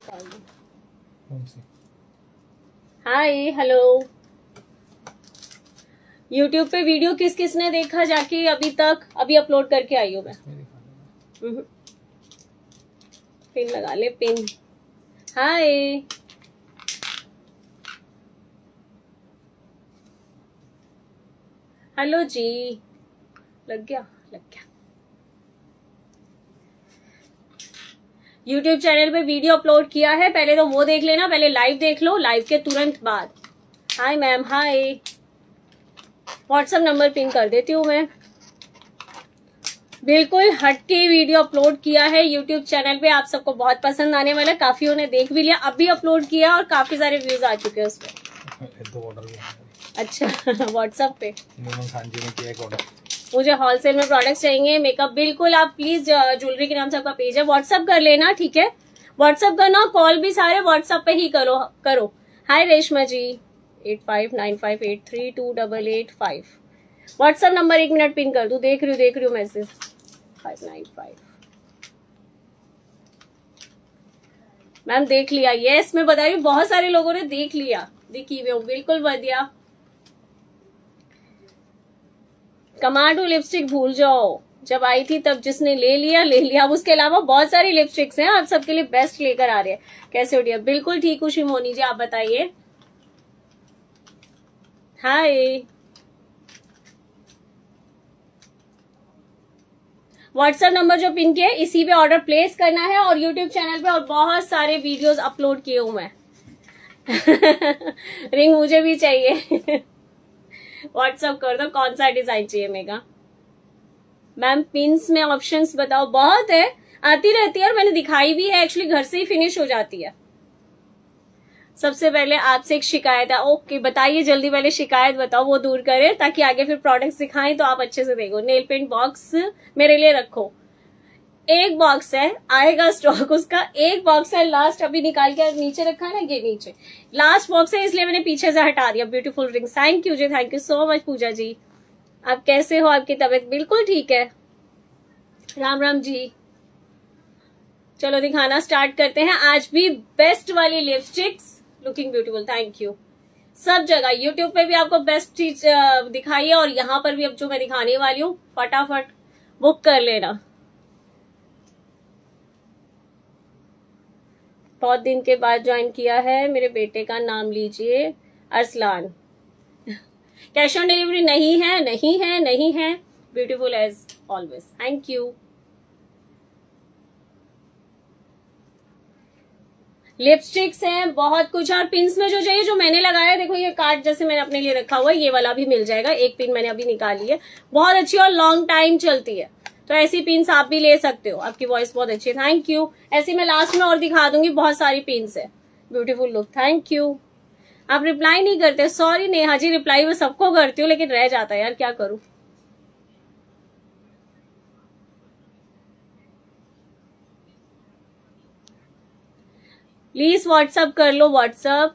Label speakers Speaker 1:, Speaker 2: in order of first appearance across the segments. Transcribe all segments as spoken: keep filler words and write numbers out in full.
Speaker 1: हाय hello. YouTube पे video किस किस ने देखा जाके अभी तक? अभी अपलोड करके आई हूँ मैं। पिन लगा ले पिन। हाय हेलो जी। लग गया लग गया। यूट्यूब चैनल पे वीडियो अपलोड किया है, पहले तो वो देख लेना, पहले लाइव देख लो, लाइव के तुरंत बाद। Hi ma'am hi. WhatsApp number pin कर देती हूँ मैं। बिल्कुल हटके वीडियो अपलोड किया है यूट्यूब चैनल पे, आप सबको बहुत पसंद आने वाला। काफियों ने देख भी लिया, अभी अपलोड किया और काफी सारे व्यूज आ चुके हैं उसमें।
Speaker 2: दो ऑर्डर भी
Speaker 1: अच्छा व्हाट्सएप पे
Speaker 2: खान जी ने किया एक ऑर्डर।
Speaker 1: मुझे होलसेल में प्रोडक्ट्स चाहिए मेकअप। बिल्कुल आप प्लीज ज्वेलरी के नाम से आपका पेज है, व्हाट्सएप कर लेना, ठीक है? व्हाट्सएप करना, कॉल भी सारे व्हाट्सएप पे ही करो करो। Hi Reshma ji. Eight five nine five eight three two double eight five WhatsApp number एक मिनट पिन कर दूं। देख रही हूँ देख रही हूँ message. Five nine five ma'am देख लिया। यस मैं बता रही हूँ बहुत सारे लोगों ने देख लिया। देखी हुए हूँ बिल्कुल बढ़िया। कमांडो लिपस्टिक भूल जाओ, जब आई थी तब जिसने ले लिया ले लिया। अब उसके अलावा बहुत सारी लिपस्टिक्स हैं, आप सबके लिए बेस्ट लेकर आ रहे हैं। कैसे हो डियर? बिल्कुल ठीक हूँ शिमोनी जी, आप बताइए। हाय। व्हाट्सएप नंबर जो पिन किया है इसी पे ऑर्डर प्लेस करना है, और यूट्यूब चैनल पे और बहुत सारे वीडियोस अपलोड किए हूं मैं। रिंग मुझे भी चाहिए। व्हाट्सएप कर दो कौन सा डिजाइन चाहिए मेगा। मैम पिंस में ऑप्शंस बताओ। बहुत है, आती रहती है और मैंने दिखाई भी है, एक्चुअली घर से ही फिनिश हो जाती है। सबसे पहले आपसे एक शिकायत है। ओके बताइए जल्दी, पहले शिकायत बताओ वो दूर करें ताकि आगे फिर प्रोडक्ट्स दिखाएं तो आप अच्छे से देखो। नेल पेंट बॉक्स मेरे लिए रखो। एक बॉक्स है, आएगा स्टॉक उसका। एक बॉक्स है लास्ट, अभी निकाल के नीचे रखा है ना, ये नीचे लास्ट बॉक्स है, इसलिए मैंने पीछे से हटा दिया। ब्यूटीफुल रिंग, थैंक यू जी, thank you so much Pooja ji. आप कैसे हो? आपकी तबीयत बिल्कुल ठीक है? राम राम जी। चलो दिखाना स्टार्ट करते हैं। आज भी बेस्ट वाली lipsticks, looking beautiful, thank you. सब जगह यूट्यूब पे भी आपको बेस्ट चीज दिखाई है, और यहाँ पर भी अब जो मैं दिखाने वाली हूँ फटाफट बुक कर लेना। बहुत दिन के बाद ज्वाइन किया है। मेरे बेटे का नाम लीजिए अरसलान। कैश ऑन डिलीवरी नहीं है नहीं है नहीं है। Beautiful as always, thank you. Lipsticks हैं बहुत कुछ, और पिंस में जो चाहिए जो मैंने लगाया, देखो ये कार्ड जैसे मैंने अपने लिए रखा हुआ है, ये वाला भी मिल जाएगा। एक पिन मैंने अभी निकाली है, बहुत अच्छी और लॉन्ग टाइम चलती है, तो ऐसी पिन्स आप भी ले सकते हो। आपकी वॉइस बहुत अच्छी है, थैंक यू। ऐसी मैं लास्ट में और दिखा दूंगी, बहुत सारी पिन्स है। Beautiful look, thank you. आप रिप्लाई नहीं करते, सॉरी नेहा जी। रिप्लाई मैं सबको करती हूँ लेकिन रह जाता है यार, क्या करूं। प्लीज व्हाट्सअप कर लो, व्हाट्सअप।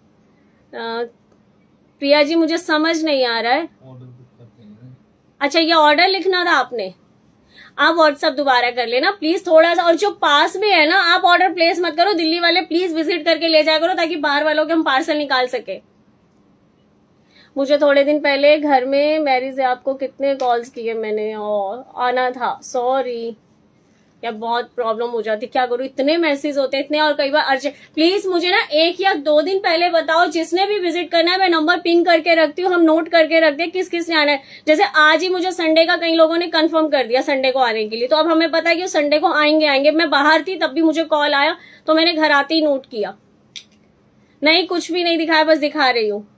Speaker 1: प्रिया जी मुझे समझ नहीं आ रहा है। अच्छा ये ऑर्डर लिखना था आपने, आप व्हाट्सअप दोबारा कर लेना प्लीज थोड़ा सा। और जो पास में है ना, आप ऑर्डर प्लेस मत करो। दिल्ली वाले प्लीज विजिट करके ले जाया करो ताकि बाहर वालों के हम पार्सल निकाल सके। मुझे थोड़े दिन पहले घर में मैरिज है, आपको कितने कॉल्स किए मैंने और आना था, सॉरी या बहुत प्रॉब्लम हो जाती, क्या करूं, इतने मैसेज होते हैं इतने, और कई बार अर्जेंट। प्लीज मुझे ना एक या दो दिन पहले बताओ, जिसने भी विजिट करना है मैं नंबर पिन करके रखती हूँ, हम नोट करके रखते हैं किस किस ने आना है। जैसे आज ही मुझे संडे का कई लोगों ने कंफर्म कर दिया संडे को आने के लिए, तो अब हमें पता है कि संडे को आएंगे आएंगे। मैं बाहर थी तब भी मुझे कॉल आया, तो मैंने घर आते ही नोट किया। नहीं कुछ भी नहीं दिखाया, बस दिखा रही हूँ।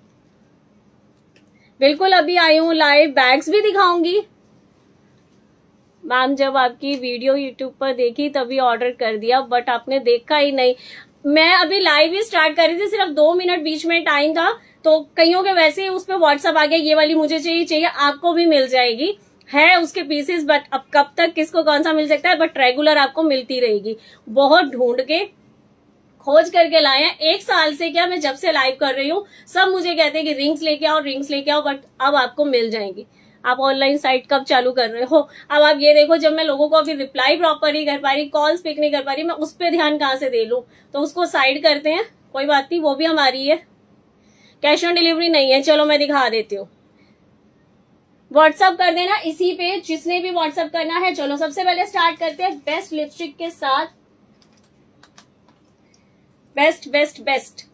Speaker 1: बिल्कुल अभी आई हूँ लाइव, बैग्स भी दिखाऊंगी। मैम जब आपकी वीडियो यूट्यूब पर देखी तभी ऑर्डर कर दिया, बट आपने देखा ही नहीं। मैं अभी लाइव ही स्टार्ट कर रही थी, सिर्फ दो मिनट बीच में टाइम था, तो कईयों के वैसे ही उस पर व्हाट्सएप आ गया, ये वाली मुझे चाहिए चाहिए। आपको भी मिल जाएगी, है उसके पीसेस, बट अब कब तक किसको कौन सा मिल सकता है, बट रेगुलर आपको मिलती रहेगी। बहुत ढूंढ के खोज करके लाए हैं, एक साल से क्या, मैं जब से लाइव कर रही हूँ सब मुझे कहते हैं कि रिंग्स लेके आओ रिंग्स लेके आओ, बट अब आपको मिल जाएंगी। आप ऑनलाइन साइट कब चालू कर रहे हो? अब आप ये देखो, जब मैं लोगों को अभी रिप्लाई प्रॉपर नहीं कर पा रही, कॉल्स पिक नहीं कर पा रही, मैं उस पर ध्यान कहाँ से दे लूं? तो उसको साइड करते हैं, कोई बात नहीं, वो भी हमारी है। कैश ऑन डिलीवरी नहीं है, चलो मैं दिखा देती हूँ। व्हाट्सअप कर देना इसी पे, जिसने भी व्हाट्सअप करना है। चलो सबसे पहले स्टार्ट करते हैं बेस्ट लिपस्टिक के साथ। बेस्ट बेस्ट बेस्ट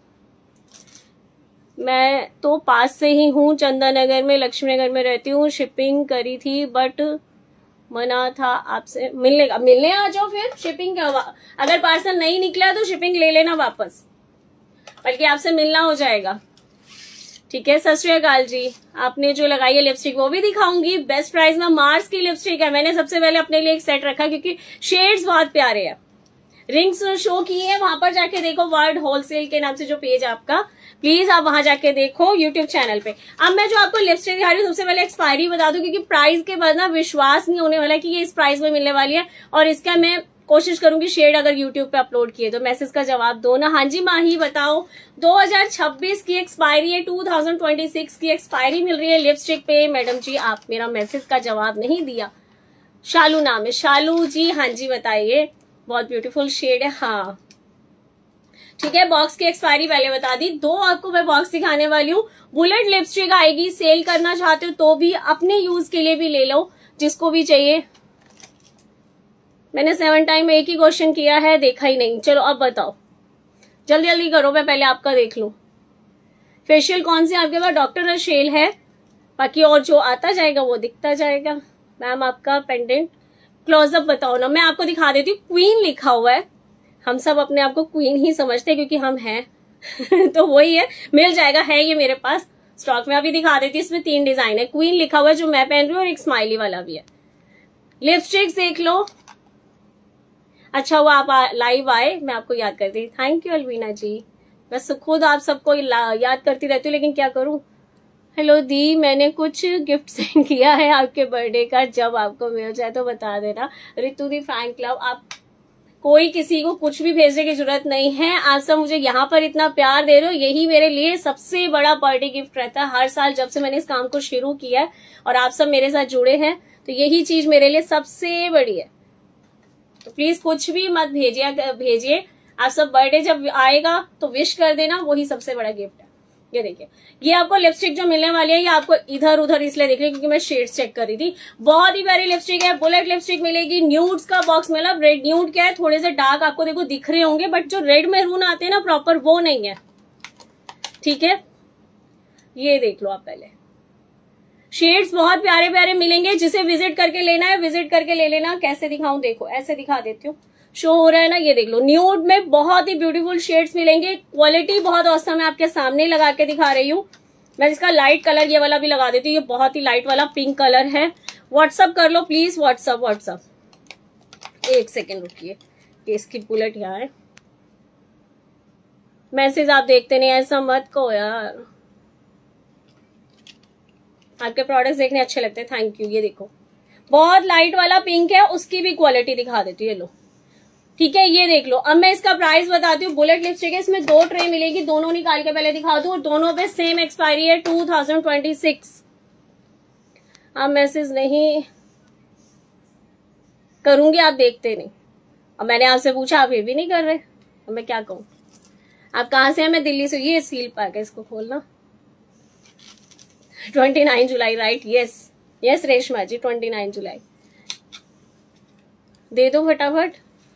Speaker 1: मैं तो पास से ही हूँ, चंदा नगर में, लक्ष्मी नगर में रहती हूँ। शिपिंग करी थी बट मना था आपसे मिलने का। मिलने आ जाओ फिर, शिपिंग क्या हुआ? अगर पार्सल नहीं निकला तो शिपिंग ले लेना वापस, बल्कि आपसे मिलना हो जाएगा। ठीक है, सत श्री अकाल जी। आपने जो लगाई है लिपस्टिक वो भी दिखाऊंगी। बेस्ट प्राइस में मार्स की लिपस्टिक है। मैंने सबसे पहले अपने लिए एक सेट रखा क्योंकि शेड्स बहुत प्यारे हैं। रिंग्स शो की है, वहां पर जाके देखो, वर्ल्ड होलसेल के नाम से जो पेज आपका, प्लीज आप वहां जाके देखो यूट्यूब चैनल पे। अब मैं जो आपको लिपस्टिक दिखा रही हूँ, सबसे पहले एक्सपायरी बता दूं, क्योंकि प्राइस के बाद ना विश्वास नहीं होने वाला कि ये इस प्राइस में मिलने वाली है। और इसका मैं कोशिश करूंगी शेड अगर यूट्यूब पे अपलोड किए तो मैसेज का जवाब दो ना। हाँ जी माही बताओ, दो हज़ार छब्बीस की एक्सपायरी है, दो हज़ार छब्बीस की एक्सपायरी मिल रही है लिपस्टिक पे। मैडम जी आप मेरा मैसेज का जवाब नहीं दिया। शालू नाम है, शालू जी। हाँ जी बताइए, बहुत ब्यूटीफुल शेड है। हाँ ठीक है, बॉक्स की एक्सपायरी पहले बता दी। दो आपको मैं बॉक्स दिखाने वाली हूँ। बुलेट लिपस्टिक आएगी, सेल करना चाहते हो तो भी, अपने यूज के लिए भी ले लो, जिसको भी चाहिए। मैंने सेवन टाइम एक ही क्वेश्चन किया है, देखा ही नहीं। चलो अब बताओ, जल्दी जल्दी करो, मैं पहले आपका देख लूं। फेशियल कौन से आपके पास? डॉक्टर रशेल है, बाकी और जो आता जाएगा वो दिखता जाएगा। मैम आपका पेंडेंट क्लोजअप बताओ ना, मैं आपको दिखा देती हूँ। क्वीन लिखा हुआ है, हम सब अपने आप को क्वीन ही समझते हैं क्योंकि हम हैं तो वही है, मिल जाएगा, है ये मेरे पास स्टॉक में। अभी दिखा देती हूँ, इसमें तीन डिजाइन है। क्वीन लिखा हुआ है जो मैं पहन रही हूँ, और एक स्माइली वाला भी है। लिपस्टिक्स देख लो। अच्छा हुआ आप लाइव आए, मैं आपको याद करती। Thank you Alvina ji. बस खुद आप सबको याद करती रहती हूँ, लेकिन क्या करूं। हेलो दी, मैंने कुछ गिफ्ट सेंड किया है आपके बर्थडे का, जब आपको मिल जाए तो बता देना। रितु दी फैन क्लब, आप कोई किसी को कुछ भी भेजने की जरूरत नहीं है। आप सब मुझे यहाँ पर इतना प्यार दे रहे हो, यही मेरे लिए सबसे बड़ा बर्थडे गिफ्ट रहता है हर साल, जब से मैंने इस काम को शुरू किया है और आप सब मेरे साथ जुड़े हैं, तो यही चीज मेरे लिए सबसे बड़ी है। तो प्लीज कुछ भी मत भेजिए भेजिए आप सब। बर्थडे जब आएगा तो विश कर देना, वही सबसे बड़ा गिफ्ट है। ये देखिए, ये आपको लिपस्टिक जो मिलने वाली है, ये आपको इधर उधर इसलिए देख रही है क्योंकि मैं शेड्स चेक कर रही थी। बहुत ही प्यारी लिपस्टिक है, बुलेट लिपस्टिक मिलेगी। न्यूड्स का बॉक्स मिला। रेड न्यूड क्या है, थोड़े से डार्क आपको देखो दिख रहे होंगे, बट जो रेड मैरून आते हैं ना प्रॉपर, वो नहीं है। ठीक है, ये देख लो आप पहले। शेड्स बहुत प्यारे प्यारे मिलेंगे, जिसे विजिट करके लेना है विजिट करके ले लेना। कैसे दिखाऊं, देखो ऐसे दिखा देती हूँ, शो हो रहा है ना, ये देख लो। न्यूड में बहुत ही ब्यूटीफुल शेड्स मिलेंगे, क्वालिटी बहुत औसम है। आपके सामने लगा के दिखा रही हूँ मैं। इसका लाइट कलर ये वाला भी लगा देती हूँ, ये बहुत ही लाइट वाला पिंक कलर है। व्हाट्सअप कर लो प्लीज, व्हाट्सअप व्हाट्सअप एक सेकेंड रुकिए, इसकी बुलेट यहाँ है। मैसेज आप देखते नहीं, ऐसा मत कहो यार, आपके प्रोडक्ट्स देखने अच्छे लगते हैं। Thank you. ये देखो बहुत लाइट वाला पिंक है, उसकी भी क्वालिटी दिखा देती हूँ, ये लो। ठीक है, ये देख लो। अब मैं इसका प्राइस बताती हूँ। बुलेट लिपस्टिक है, इसमें दो ट्रे मिलेगी, दोनों निकाल के पहले दिखा दूं। और दोनों पे सेम एक्सपायरी है, टू थाउजेंड ट्वेंटी सिक्स। आप मैसेज नहीं करूंगी, आप देखते नहीं। अब मैंने आपसे पूछा, आप ये भी नहीं कर रहे, अब मैं क्या कहूँ। आप कहाँ से हैं? मैं दिल्ली से। ये सील पैक है, इसको खोलना। Twenty nine July, right? Yes yes Reshma ji, twenty nine July. दे दो फटाफट।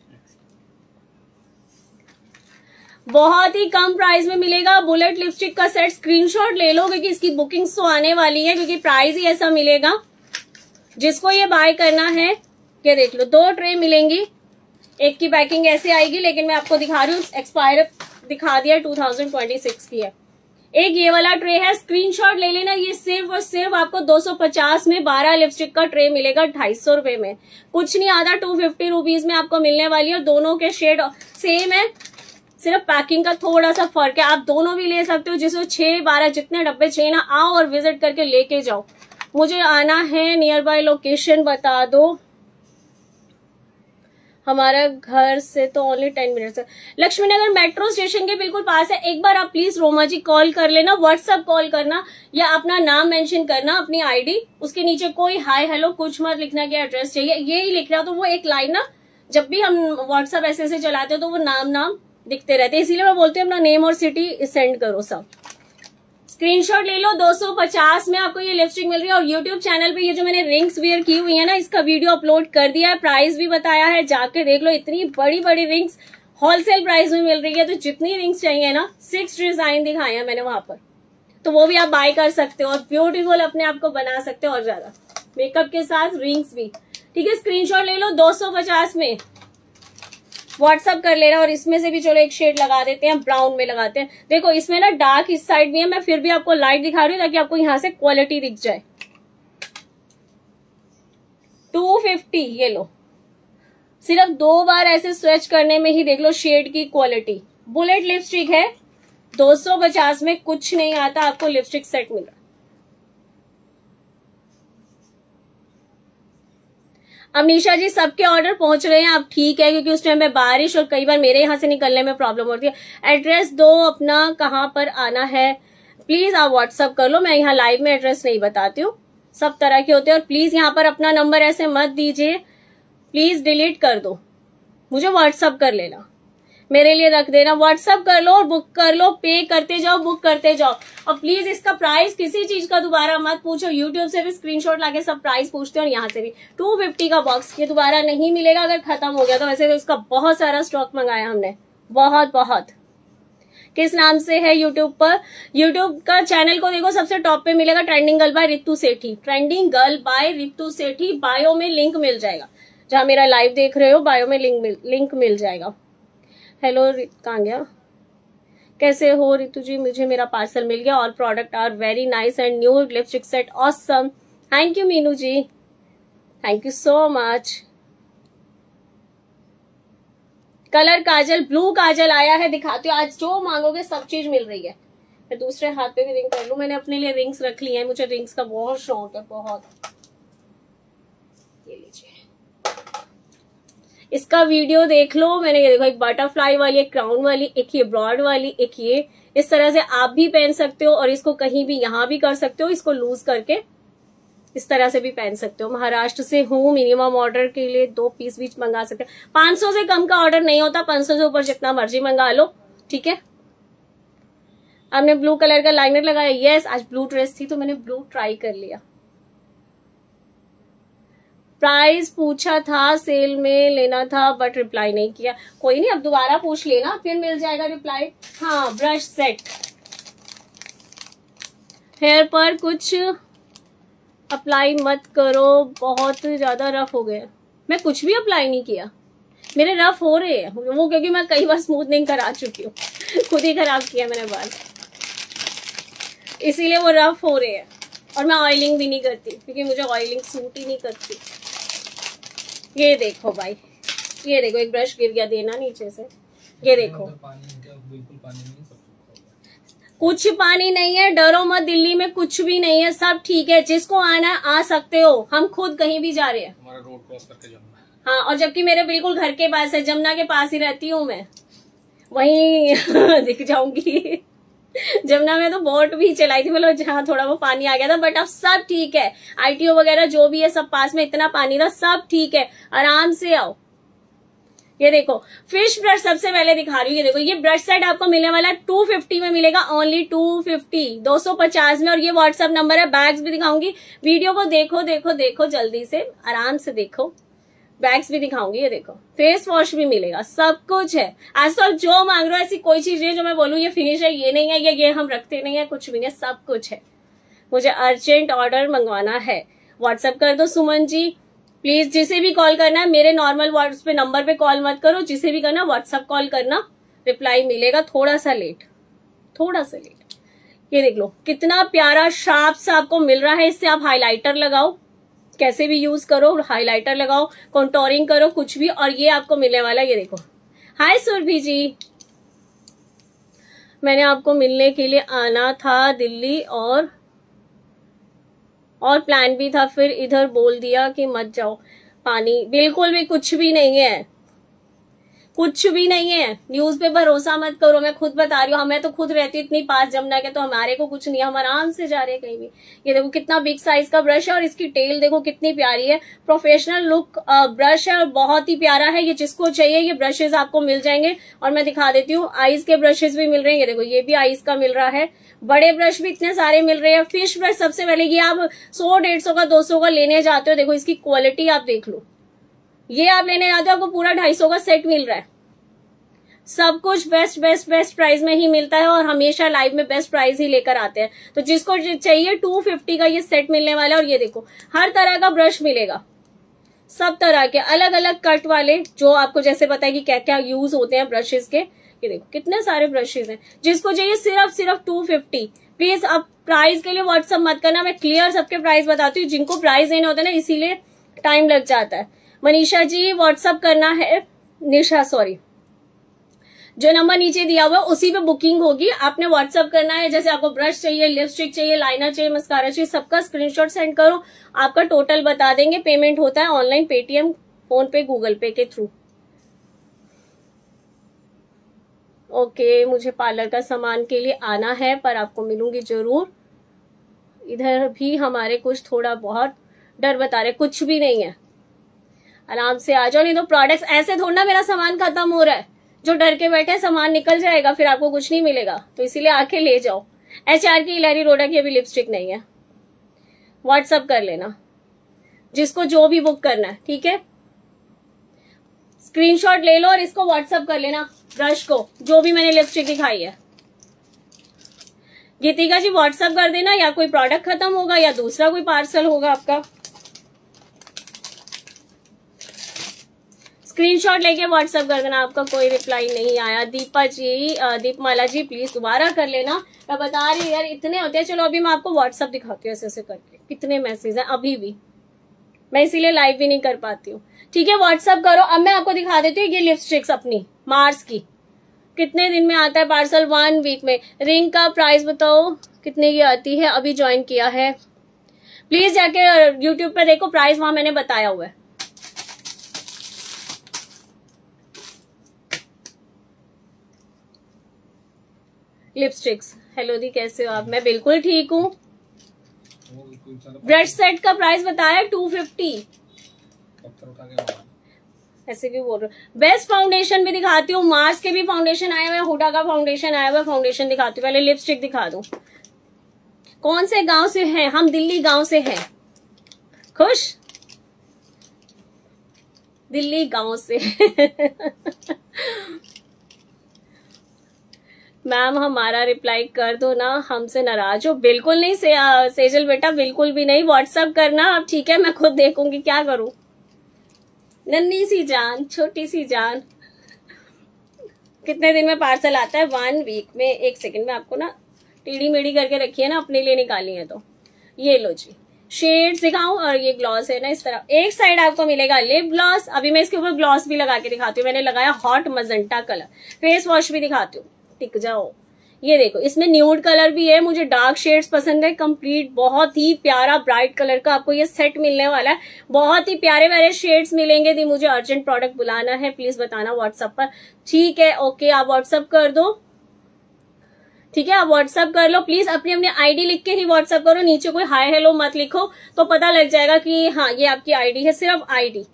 Speaker 1: बहुत ही कम प्राइस में मिलेगा बुलेट लिपस्टिक का सेट। स्क्रीनशॉट ले लो क्योंकि इसकी बुकिंग्स तो आने वाली है, क्योंकि प्राइस ही ऐसा मिलेगा। जिसको ये बाय करना है, ये देख लो, दो ट्रे मिलेंगी। एक की पैकिंग ऐसे आएगी, लेकिन मैं आपको दिखा रही हूँ, एक्सपायर दिखा दिया, टू थाउजेंड ट्वेंटी सिक्स की है। एक ये वाला ट्रे है, स्क्रीनशॉट ले लेना। ये सिर्फ और सिर्फ आपको दो सौ पचास में बारह लिपस्टिक का ट्रे मिलेगा, ढाई सौ रुपए में। कुछ नहीं आधा, टू फिफ्टी रुपीज में आपको मिलने वाली है। दोनों के शेड सेम है, सिर्फ पैकिंग का थोड़ा सा फर्क है। आप दोनों भी ले सकते हो, जिसमें छह बारह जितने डब्बे चाहिए ना, आओ और विजिट करके लेके जाओ। मुझे आना है, नियर बाय लोकेशन बता दो। हमारा घर से तो ओनली टेन मिनट्स है। लक्ष्मी नगर मेट्रो स्टेशन के बिल्कुल पास है। एक बार आप प्लीज रोमा जी कॉल कर लेना, व्हाट्सएप कॉल करना या अपना नाम मेंशन करना, अपनी आईडी, उसके नीचे कोई हाय हेलो कुछ मत लिखना कि एड्रेस चाहिए, ये ही लिख रहा तो वो एक लाइन ना, जब भी हम व्हाट्सएप ऐसे ऐसे चलाते हो तो वो नाम नाम दिखते रहते हैं, इसीलिए मैं बोलती हूँ अपना नेम और सिटी सेंड करो। सब स्क्रीनशॉट ले लो। दो सौ पचास में आपको ये लिपस्टिक मिल रही है। और यूट्यूब चैनल पे ये जो मैंने रिंग्स वेयर की हुई है ना, इसका वीडियो अपलोड कर दिया है, प्राइस भी बताया है, जाके देख लो। इतनी बड़ी बड़ी रिंग्स होलसेल प्राइस में मिल रही है, तो जितनी रिंग्स चाहिए ना, सिक्स डिजाइन दिखाए हैं मैंने वहां पर, तो वो भी आप बाय कर सकते हो और ब्यूटीफुल अपने आप को बना सकते हो और ज्यादा मेकअप के साथ रिंग्स भी। ठीक है, स्क्रीनशॉट ले लो। दो सौ पचास में व्हाट्सअप कर लेना। और इसमें से भी चलो एक शेड लगा देते हैं, ब्राउन में लगाते हैं। देखो इसमें ना डार्क इस साइड भी है, मैं फिर भी आपको लाइट दिखा रही हूँ ताकि आपको यहाँ से क्वालिटी दिख जाए। टू फिफ्टी, ये लो, सिर्फ दो बार ऐसे स्विच करने में ही देख लो शेड की क्वालिटी। बुलेट लिपस्टिक है, दो सौ पचास में कुछ नहीं आता, आपको लिपस्टिक सेट मिल रहा। अमीशा जी सबके ऑर्डर पहुंच रहे हैं, आप ठीक है, क्योंकि उस टाइम में बारिश और कई बार मेरे यहाँ से निकलने में प्रॉब्लम होती है। एड्रेस दो अपना, कहाँ पर आना है प्लीज आप व्हाट्सअप कर लो, मैं यहाँ लाइव में एड्रेस नहीं बताती हूँ, सब तरह के होते हैं। और प्लीज यहाँ पर अपना नंबर ऐसे मत दीजिए, प्लीज डिलीट कर दो, मुझे व्हाट्सअप कर लेना, मेरे लिए रख देना, व्हाट्सअप कर लो और बुक कर लो, पे करते जाओ, बुक करते जाओ। और प्लीज इसका प्राइस किसी चीज का दोबारा मत पूछो, यूट्यूब से भी स्क्रीनशॉट लाके सब प्राइस पूछते हैं और यहाँ से भी। टू फिफ्टी का बॉक्स, ये दोबारा नहीं मिलेगा अगर खत्म हो गया तो। वैसे तो इसका बहुत सारा स्टॉक मंगाया हमने, बहुत बहुत। किस नाम से है यूट्यूब पर? यूट्यूब का चैनल को देखो, सबसे टॉप पे मिलेगा trending girl by Ritu Sethi, trending girl by Ritu Sethi. Bio में लिंक मिल जाएगा, जहां मेरा लाइव देख रहे हो बायो में लिंक मिल, लिंक मिल जाएगा। हेलो, कहाँ गया? कैसे हो रितु जी? मुझे मेरा पार्सल मिल गया। All product are very nice and new lipstick set awesome. Thank you Meenu ji, thank you so much. Colour kajal, blue kajal आया है, दिखाती हूँ। आज जो मांगोगे सब चीज मिल रही है। मैं दूसरे हाथ पे भी रिंग कर लूं, मैंने अपने लिए रिंग्स रख ली है, मुझे रिंग्स का बहुत शौक है, बहुत। ये लीजिए, इसका वीडियो देख लो, मैंने ये देखो, एक बटरफ्लाई वाली, एक क्राउन वाली, एक ये ब्रॉड वाली, एक ये। इस तरह से आप भी पहन सकते हो और इसको कहीं भी यहाँ भी कर सकते हो, इसको लूज करके इस तरह से भी पहन सकते हो। महाराष्ट्र से हूँ, मिनिमम ऑर्डर के लिए दो पीस भी मंगा सकते हो। पांच सौ से कम का ऑर्डर नहीं होता, पांच सौ से ऊपर जितना मर्जी मंगा लो। ठीक है, आपने ब्लू कलर का लाइनर लगाया? यस, आज ब्लू ड्रेस थी तो मैंने ब्लू ट्राई कर लिया। प्राइस पूछा था, सेल में लेना था बट रिप्लाई नहीं किया। कोई नहीं, अब दोबारा पूछ लेना, फिर मिल जाएगा रिप्लाई। हाँ, ब्रश सेट। हेयर पर कुछ अप्लाई मत करो, बहुत ज्यादा रफ हो गया। मैं कुछ भी अप्लाई नहीं किया, मेरे रफ हो रहे हैं वो, क्योंकि मैं कई बार स्मूथनिंग करा चुकी हूँ खुद ही खराब किया मैंने बाल, इसीलिए वो रफ हो रहे हैं। और मैं ऑयलिंग भी नहीं करती, क्योंकि मुझे ऑयलिंग सूट ही नहीं करती। ये देखो भाई, ये देखो, एक ब्रश गिर गया, देना नीचे से। ये देखो,
Speaker 2: बिल्कुल पानी नहीं,
Speaker 1: कुछ पानी नहीं है, डरो मत, दिल्ली में कुछ भी नहीं है, सब ठीक है। जिसको आना है आ सकते हो, हम खुद कहीं भी जा रहे हैं।
Speaker 2: हमारा रोड क्रॉस करके जमुना।
Speaker 1: हाँ, और जबकि मेरे बिल्कुल घर के पास है, जमुना के पास ही रहती हूँ मैं, वहीं दिख जाऊंगी। जमुना में तो बोट भी चलाई थी, मतलब जहाँ थोड़ा वो पानी आ गया था, बट अब सब ठीक है। आईटीओ वगैरह जो भी है सब पास में, इतना पानी था, सब ठीक है, आराम से आओ। ये देखो, फिश ब्रश सबसे पहले दिखा रही हूँ। ये देखो, ये ब्रश सेट आपको मिलने वाला है टू फिफ्टी में मिलेगा, ओनली टू फिफ्टी, दो सौ पचास में। और ये व्हाट्सएप नंबर है, बैग्स भी दिखाऊंगी। वीडियो को देखो देखो देखो, जल्दी से आराम से देखो, बैग्स भी दिखाऊंगी। ये देखो, फेस वॉश भी मिलेगा, सब कुछ है। आज तो जो मांग रहे हो ऐसी कोई चीज नहीं जो मैं बोलूँ ये फिनिश है, ये नहीं है, ये ये हम रखते नहीं है, कुछ भी नहीं है, सब कुछ है। मुझे अर्जेंट ऑर्डर मंगवाना है, व्हाट्सएप कर दो सुमन जी प्लीज। जिसे भी कॉल करना है, मेरे नॉर्मल व्हाट्स पे नंबर पे कॉल मत करो, जिसे भी करना व्हाट्सएप कॉल करना, रिप्लाई मिलेगा, थोड़ा सा लेट, थोड़ा सा लेट। ये देख लो, कितना प्यारा शार्प सा आपको मिल रहा है। इससे आप हाइलाइटर लगाओ, कैसे भी यूज करो, हाइलाइटर लगाओ, कॉन्टोरिंग करो, कुछ भी। और ये आपको मिलने वाला, ये देखो। हाय सुरभि जी, मैंने आपको मिलने के लिए आना था दिल्ली, और और प्लान भी था, फिर इधर बोल दिया कि मत जाओ। पानी बिल्कुल भी कुछ भी नहीं है, कुछ भी नहीं है। न्यूज पे भरोसा मत करो, मैं खुद बता रही हूँ। हमें तो खुद रहती इतनी पास जमुना के, तो हमारे को कुछ नहीं, हम आराम से जा रहे हैं कहीं भी। ये देखो कितना बिग साइज का ब्रश है और इसकी टेल देखो कितनी प्यारी है। प्रोफेशनल लुक ब्रश है और बहुत ही प्यारा है। ये जिसको चाहिए ये ब्रशेज आपको मिल जाएंगे। और मैं दिखा देती हूँ, आईज के ब्रशेज भी मिल रहे हैं। ये देखो ये भी आईज का मिल रहा है। बड़े ब्रश भी इतने सारे मिल रहे हैं। फिश ब्रश सबसे पहले ये आप सौ डेढ़ सौ का दो सौ का लेने जाते हो, देखो इसकी क्वालिटी आप देख लो। ये आप लेने जाते हो आपको पूरा ढाई सौ का सेट मिल रहा है। सब कुछ बेस्ट बेस्ट बेस्ट प्राइस में ही मिलता है और हमेशा लाइव में बेस्ट प्राइस ही लेकर आते हैं। तो जिसको चाहिए टू फिफ्टी का ये सेट मिलने वाला है। और ये देखो हर तरह का ब्रश मिलेगा, सब तरह के अलग अलग कट वाले, जो आपको जैसे पता है कि क्या क्या यूज होते हैं ब्रशेज के। ये देखो कितने सारे ब्रशेज हैं। जिसको चाहिए सिर्फ सिर्फ टू फिफ्टी। प्लीज अब प्राइस के लिए व्हाट्सअप मत करना, मैं क्लियर सबके प्राइस बताती हूँ। जिनको प्राइस देने होते हैं ना इसीलिए टाइम लग जाता है। मनीषा जी व्हाट्सअप करना है, निशा सॉरी, जो नंबर नीचे दिया हुआ उसी पे बुकिंग होगी। आपने व्हाट्सअप करना है। जैसे आपको ब्रश चाहिए, लिपस्टिक चाहिए, लाइनर चाहिए, मस्कारा चाहिए, सबका स्क्रीनशॉट सेंड करो, आपका टोटल बता देंगे। पेमेंट होता है online, Paytm, PhonePe, Google Pay के थ्रू। ओके मुझे पार्लर का सामान के लिए आना है, पर आपको मिलूंगी जरूर। इधर भी हमारे कुछ थोड़ा बहुत डर बता रहे, कुछ भी नहीं है, आराम से आ जाओ। नहीं तो प्रोडक्ट्स ऐसे थोड़ा ना मेरा सामान खत्म हो रहा है, जो डर के बैठे सामान निकल जाएगा फिर आपको कुछ नहीं मिलेगा। तो इसीलिए आके ले जाओ। एच आर की इलारी रोडा की अभी लिपस्टिक नहीं है, व्हाट्सअप कर लेना जिसको जो भी बुक करना है, ठीक है। स्क्रीनशॉट ले लो और इसको व्हाट्सअप कर लेना, ब्रश को, जो भी मैंने लिपस्टिक दिखाई है। गीतिका जी व्हाट्सअप कर देना, या कोई प्रोडक्ट खत्म होगा या दूसरा कोई पार्सल होगा आपका। स्क्रीनशॉट लेके व्हाट्सअप कर देना। आपका कोई रिप्लाई नहीं आया। दीपा जी, दीपमाला जी प्लीज दोबारा कर लेना। मैं बता रही हूँ यार इतने होते हैं। चलो अभी मैं आपको व्हाट्सअप दिखाती हूँ ऐसे ऐसे करके, कितने मैसेज हैं अभी भी। मैं इसीलिए लाइव भी नहीं कर पाती हूँ, ठीक है। व्हाट्सअप करो। अब मैं आपको दिखा देती हूँ ये लिपस्टिक्स अपनी मार्स की, कितने दिन में आता है पार्सल? वन वीक में। रिंग का प्राइस बताओ कितने की आती है? अभी ज्वाइन किया है, प्लीज जाके यूट्यूब पे देखो, प्राइस वहां मैंने बताया हुआ है। लिपस्टिक्स। हेलो दी कैसे हो आप? मैं बिल्कुल ठीक हूँ। ब्रश सेट का प्राइस बताया टू फिफ्टी। ऐसे क्यों बोल रहे हो? बेस्ट फाउंडेशन भी दिखाती हूँ, मार्स के भी फाउंडेशन आया हुआ है, हुडा का फाउंडेशन आया हुआ है। फाउंडेशन दिखाती हूँ, पहले लिपस्टिक दिखा दूं। कौन से गांव से हैं? हम दिल्ली गांव से हैं। खुश? दिल्ली गांव से। मैम हमारा रिप्लाई कर दो ना, हमसे नाराज हो? बिल्कुल नहीं से, आ, सेजल बेटा बिल्कुल भी नहीं। व्हाट्सअप करना अब, ठीक है। मैं खुद देखूंगी क्या करूं। नन्ही सी जान, छोटी सी जान। कितने दिन में पार्सल आता है? वन वीक में। एक सेकंड में आपको ना टीढ़ी मेढ़ी करके रखी है ना, अपने लिए निकाली है। तो ये लो जी, शेड दिखाऊं। और ये ग्लॉस है ना इस तरह, एक साइड आपको मिलेगा लिप ग्लॉस। अभी मैं इसके ऊपर ग्लॉस भी लगा के दिखाती हूँ। मैंने लगाया hot magenta colour. Face wash भी दिखाती हूँ, टिक जाओ। ये देखो इसमें न्यूड कलर भी है, मुझे डार्क शेड्स पसंद है। कंप्लीट बहुत ही प्यारा ब्राइट कलर का आपको ये सेट मिलने वाला है। बहुत ही प्यारे प्यारे शेड्स मिलेंगे। दी मुझे अर्जेंट प्रोडक्ट बुलाना है, प्लीज बताना व्हाट्सएप पर, ठीक है। ओके आप व्हाट्सएप कर दो, ठीक है। आप व्हाट्सएप कर लो प्लीज। अपनी अपनी आईडी लिख के ही व्हाट्सएप करो, नीचे कोई हाय हेलो मत लिखो, तो पता लग जाएगा कि हाँ ये आपकी आईडी है। सिर्फ आईडी।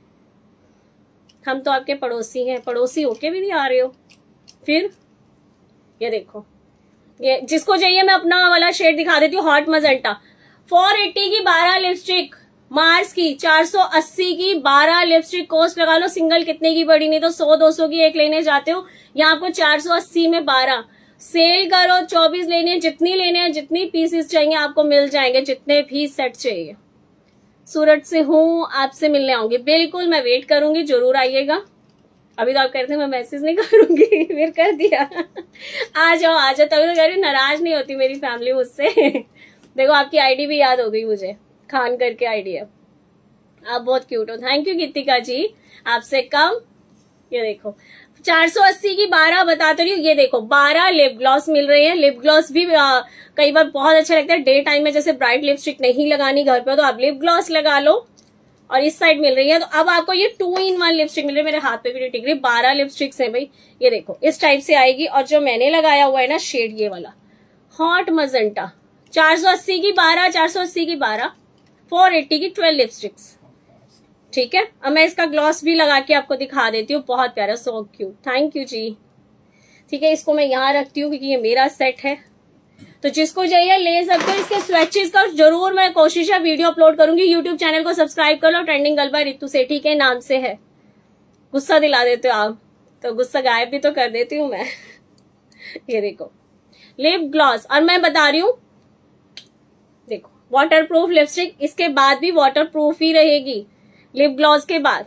Speaker 1: हम तो आपके पड़ोसी हैं, पड़ोसी होके भी नहीं आ रहे हो। फिर ये देखो, ये जिसको चाहिए मैं अपना वाला शेड दिखा देती हूँ, हॉट मजेंटा। फोर एट्टी की बारह लिपस्टिक, मार्स की चार सौ अस्सी की बारह लिपस्टिक। कॉस्ट लगा लो सिंगल कितने की पड़ी, नहीं तो सौ दो सौ की एक लेने जाते हो, यहाँ आपको चार सौ अस्सी में बारह। सेल करो, चौबीस लेने, जितनी लेने हैं, जितनी पीसेस चाहिए आपको मिल जाएंगे, जितने भी सेट चाहिए। सूरत से हूँ, आपसे मिलने आऊंगी। बिल्कुल मैं वेट करूंगी, जरूर आइएगा। अभी तो आप कहते हैं मैं मैसेज नहीं करूंगी, फिर कर दिया। आ जाओ आ जाओ, तभी तो कह रही हूँ, नाराज नहीं होती मेरी फैमिली मुझसे। देखो आपकी आईडी भी याद हो गई मुझे, खान करके आईडी है। आप बहुत क्यूट हो, थैंक यू गीतिका जी। आपसे कम। ये देखो चार सौ अस्सी की बारह बताते रही हूँ। ये देखो बारह लिप ग्लॉस मिल रहे हैं। लिप ग्लॉस भी आ, कई बार बहुत अच्छा लगता है डे टाइम में, जैसे ब्राइट लिपस्टिक नहीं लगानी घर पे तो आप लिप ग्लॉस लगा लो और इस साइड मिल रही है। तो अब आपको ये टू इन वन लिपस्टिक मिल रही है। मेरे हाथ पे भी नहीं टिक रही, बारह लिपस्टिक्स हैं भाई। ये देखो इस टाइप से आएगी। और जो मैंने लगाया हुआ है ना शेड, ये वाला हॉट मजेंटा, चार सौ अस्सी की बारह, चार सौ अस्सी की बारह, फोर एट्टी की ट्वेल्व लिपस्टिक्स। ठीक है, अब मैं इसका ग्लॉस भी लगा के आपको दिखा देती हूँ। बहुत प्यारा, सो क्यूट, थैंक यू जी। ठीक है, इसको मैं यहाँ रखती हूँ क्योंकि ये मेरा सेट है। तो जिसको चाहिए ले सकते हो। इसके स्वेचेस का जरूर मैं कोशिश है वीडियो अपलोड करूंगी। यूट्यूब चैनल को सब्सक्राइब कर लो, trending girl by Ritu Sethi के नाम से है। गुस्सा दिला देते हो आप, तो गुस्सा गायब भी तो कर देती हूँ मैं। ये देखो लिप ग्लॉस, और मैं बता रही हूँ देखो वाटर प्रूफ लिपस्टिक, इसके बाद भी वाटर प्रूफ ही रहेगी लिप ग्लॉस के बाद।